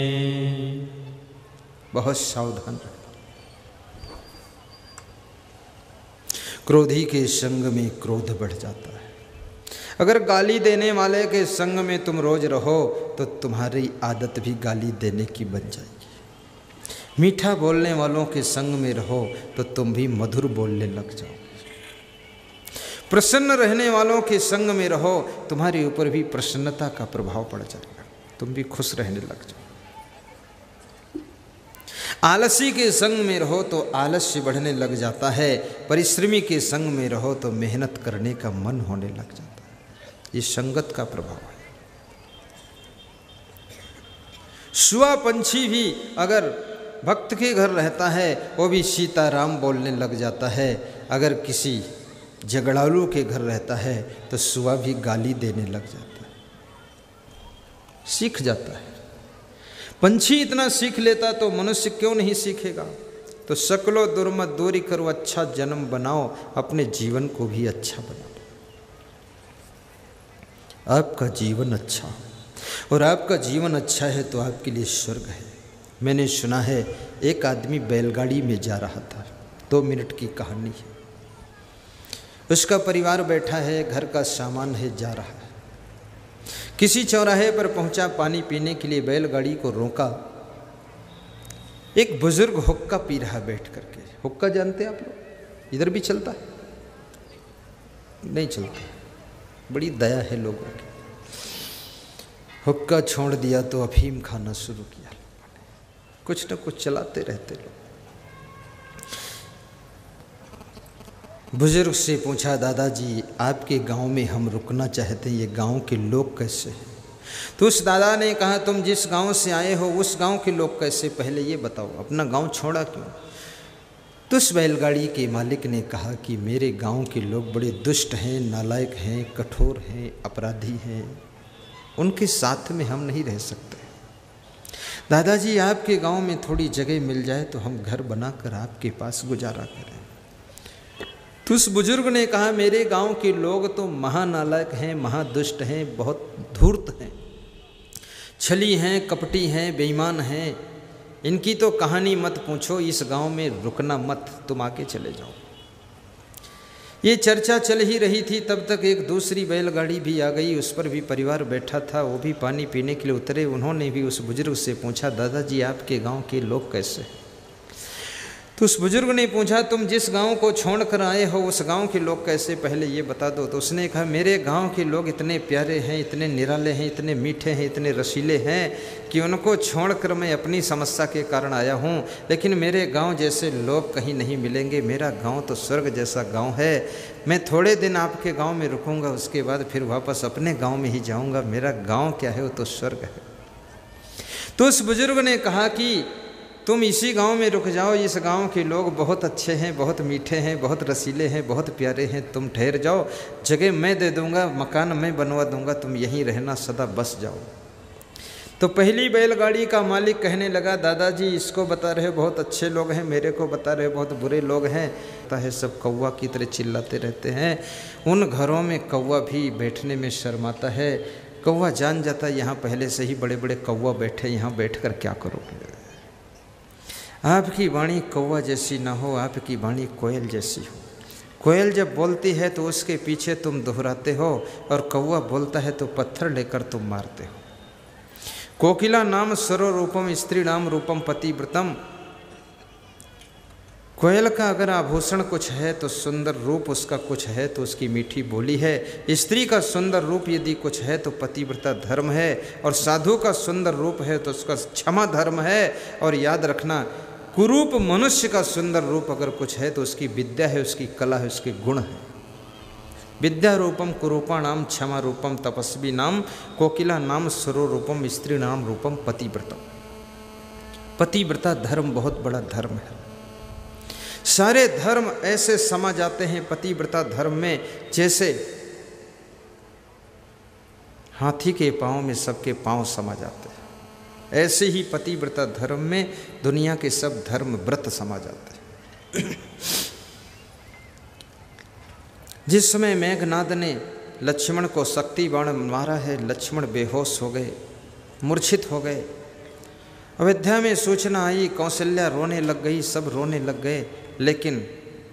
बहुत सावधान रहे। क्रोधी के संग में क्रोध बढ़ जाता है। अगर गाली देने वाले के संग में तुम रोज रहो तो तुम्हारी आदत भी गाली देने की बन जाएगी। मीठा बोलने वालों के संग में रहो तो तुम भी मधुर बोलने लग जाओ। प्रसन्न रहने वालों के संग में रहो, तुम्हारे ऊपर भी प्रसन्नता का प्रभाव पड़ जाएगा, तुम भी खुश रहने लग जाओ। आलसी के संग में रहो तो आलस्य बढ़ने लग जाता है। परिश्रमी के संग में रहो तो मेहनत करने का मन होने लग जाता है। ये संगत का प्रभाव है। शुआ पंछी भी अगर भक्त के घर रहता है वो भी सीताराम बोलने लग जाता है। अगर किसी झगड़ालू के घर रहता है तो शुआ भी गाली देने लग जाता है, सीख जाता है। पंछी इतना सीख लेता तो मनुष्य क्यों नहीं सीखेगा। तो सकलो दुर्मत दूरी करो, अच्छा जन्म बनाओ, अपने जीवन को भी अच्छा बनाओ। आपका जीवन अच्छा हो और आपका जीवन अच्छा है तो आपके लिए स्वर्ग है। मैंने सुना है एक आदमी बैलगाड़ी में जा रहा था, 2 मिनट की कहानी है। उसका परिवार बैठा है, घर का सामान है, जा रहा है। किसी चौराहे पर पहुंचा, पानी पीने के लिए बैलगाड़ी को रोका। एक बुजुर्ग हुक्का पी रहा बैठ करके। हुक्का जानते हैं आप लोग? इधर भी चलता है? नहीं चलता। बड़ी दया है लोगों की। हुक्का छोड़ दिया तो अफीम खाना शुरू किया। कुछ न कुछ चलाते रहते लोग। बुजुर्ग से पूछा, दादाजी आपके गांव में हम रुकना चाहते हैं, ये गांव के लोग कैसे हैं? तो उस दादा ने कहा, तुम जिस गांव से आए हो उस गांव के लोग कैसे, पहले ये बताओ, अपना गांव छोड़ा क्यों? तो उस बैलगाड़ी के मालिक ने कहा कि मेरे गांव के लोग बड़े दुष्ट हैं, नालायक हैं, कठोर हैं, अपराधी हैं, उनके साथ में हम नहीं रह सकते। दादाजी आपके गांव में थोड़ी जगह मिल जाए तो हम घर बनाकर आपके पास गुजारा करें। तो उस बुजुर्ग ने कहा, मेरे गांव के लोग तो महानालायक हैं, महादुष्ट हैं, बहुत धूर्त हैं, छली हैं, कपटी हैं, बेईमान हैं, इनकी तो कहानी मत पूछो, इस गांव में रुकना मत, तुम आके चले जाओ। ये चर्चा चल ही रही थी, तब तक एक दूसरी बैलगाड़ी भी आ गई, उस पर भी परिवार बैठा था, वो भी पानी पीने के लिए उतरे। उन्होंने भी उस बुजुर्ग से पूछा, दादाजी आपके गांव के लोग कैसे? तो उस बुजुर्ग ने पूछा, तुम जिस गांव को छोड़कर आए हो उस गांव के लोग कैसे, पहले ये बता दो। तो उसने कहा, मेरे गांव के लोग इतने प्यारे हैं, इतने निराले हैं, इतने मीठे हैं, इतने रसीले हैं कि उनको छोड़कर मैं अपनी समस्या के कारण आया हूँ, लेकिन मेरे गांव जैसे लोग कहीं नहीं मिलेंगे। मेरा गांव तो स्वर्ग जैसा गांव है। मैं थोड़े दिन आपके गांव में रुकूंगा, उसके बाद फिर वापस अपने गांव में ही जाऊंगा। मेरा गांव क्या है, वो तो स्वर्ग है। तो उस बुजुर्ग ने कहा कि तुम इसी गांव में रुक जाओ, इस गांव के लोग बहुत अच्छे हैं, बहुत मीठे हैं, बहुत रसीले हैं, बहुत प्यारे हैं, तुम ठहर जाओ, जगह मैं दे दूंगा, मकान मैं बनवा दूंगा, तुम यहीं रहना, सदा बस जाओ। तो पहली बैलगाड़ी का मालिक कहने लगा, दादाजी इसको बता रहे बहुत अच्छे लोग हैं, मेरे को बता रहे बहुत बुरे लोग हैं। पता है सब कौवा की तरह चिल्लाते रहते हैं, उन घरों में कौवा भी बैठने में शर्माता है। कौवा जान जाता है यहाँ पहले से ही बड़े बड़े कौवा बैठे, यहाँ बैठकर क्या करोगे? आपकी वाणी कौवा जैसी ना हो, आपकी वाणी कोयल जैसी हो। कोयल जब बोलती है तो उसके पीछे तुम दोहराते हो, और कौवा बोलता है तो पत्थर लेकर तुम मारते हो। कोकिला नाम सरो रूपम स्त्री नाम रूपम पतिव्रतम। कोयल का अगर आभूषण कुछ है तो सुंदर रूप उसका कुछ है तो उसकी मीठी बोली है। स्त्री का सुंदर रूप यदि कुछ है तो पतिव्रता धर्म है, और साधु का सुंदर रूप है तो उसका क्षमा धर्म है। और याद रखना, कुरूप मनुष्य का सुंदर रूप अगर कुछ है तो उसकी विद्या है, उसकी कला है, उसके गुण है। विद्या रूपम कुरूपा नाम क्षमा रूपम तपस्वी नाम कोकिला नाम स्वरो रूपम स्त्री नाम रूपम पतिव्रतम। पतिव्रता धर्म बहुत बड़ा धर्म है। सारे धर्म ऐसे समा जाते हैं पतिव्रता धर्म में, जैसे हाथी के पांव में सबके पांव समा जाते हैं। ऐसे ही पतिव्रता धर्म में दुनिया के सब धर्म व्रत समा जाते हैं। जिस समय मेघनाद ने लक्ष्मण को शक्ति बाण मारा है, लक्ष्मण बेहोश हो गए, मूर्छित हो गए। अयोध्या में सूचना आई, कौशल्या रोने लग गई, सब रोने लग गए, लेकिन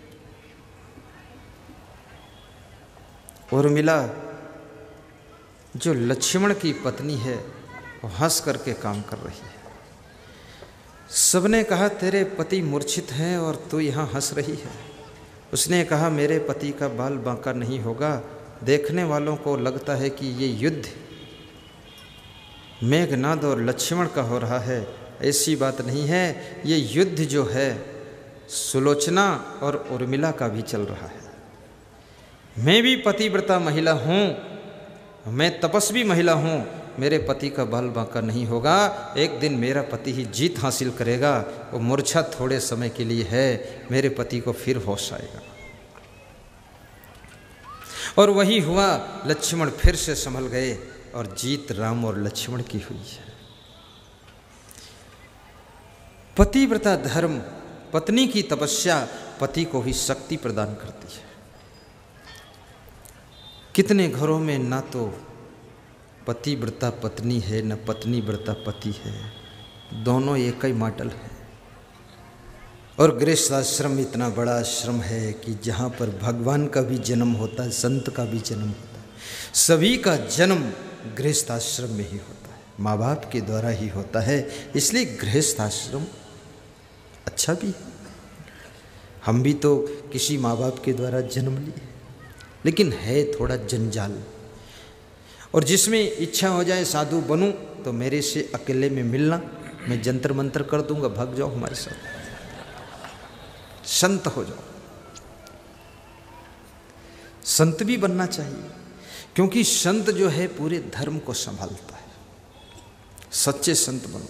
उर्मिला जो लक्ष्मण की पत्नी है वो हंस करके काम कर रही है। सबने कहा, तेरे पति मूर्छित हैं और तू यहाँ हंस रही है। उसने कहा, मेरे पति का बाल बांका नहीं होगा। देखने वालों को लगता है कि ये युद्ध मेघनाद और लक्ष्मण का हो रहा है, ऐसी बात नहीं है। ये युद्ध जो है सुलोचना और उर्मिला का भी चल रहा है। मैं भी पतिव्रता महिला हूँ, मैं तपस्वी महिला हूँ, मेरे पति का बाल बांका नहीं होगा। एक दिन मेरा पति ही जीत हासिल करेगा। वो मूर्छा थोड़े समय के लिए है, मेरे पति को फिर होश आएगा। और वही हुआ, लक्ष्मण फिर से संभल गए और जीत राम और लक्ष्मण की हुई है। पतिव्रता धर्म, पत्नी की तपस्या पति को ही शक्ति प्रदान करती है। कितने घरों में ना तो पतिव्रता पत्नी है, न पत्नी व्रता पति है, दोनों एक ही मॉडल है। और गृहस्थाश्रम इतना बड़ा आश्रम है कि जहाँ पर भगवान का भी जन्म होता है, संत का भी जन्म होता है, सभी का जन्म गृहस्थाश्रम में ही होता है, माँ बाप के द्वारा ही होता है। इसलिए गृहस्थाश्रम अच्छा भी है। हम भी तो किसी माँ बाप के द्वारा जन्म लिए, लेकिन है थोड़ा जंजाल। और जिसमें इच्छा हो जाए साधु बनूं तो मेरे से अकेले में मिलना, मैं जंतर मंतर कर दूंगा, भाग जाओ हमारे साथ, संत हो जाओ। संत भी बनना चाहिए, क्योंकि संत जो है पूरे धर्म को संभालता है। सच्चे संत बनो।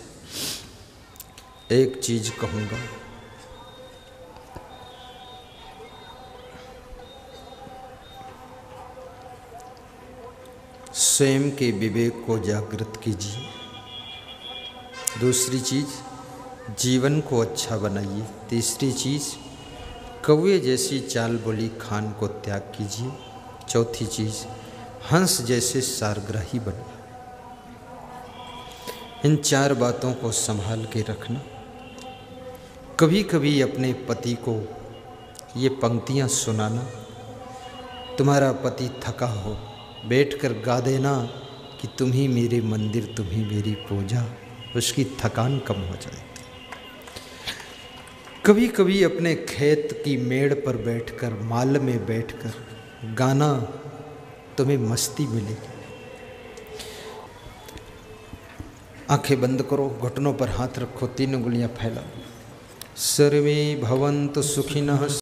एक चीज कहूंगा, स्वयं के विवेक को जागृत कीजिए। दूसरी चीज, जीवन को अच्छा बनाइए। तीसरी चीज, कौवे जैसी चाल बोली खान को त्याग कीजिए। चौथी चीज, हंस जैसे सारग्राही बनिए। इन 4 बातों को संभाल के रखना। कभी कभी अपने पति को ये पंक्तियाँ सुनाना। तुम्हारा पति थका हो, बैठकर गा देना कि तुम ही मेरे मंदिर, तुम ही मेरी पूजा, उसकी थकान कम हो जाएगी। कभी कभी अपने खेत की मेड़ पर बैठकर, माल में बैठकर गाना, तुम्हें मस्ती मिलेगी। आंखें बंद करो, घुटनों पर हाथ रखो, 3 उंगलियां फैलाओ। सर्वे भवन्तु सुखिनः।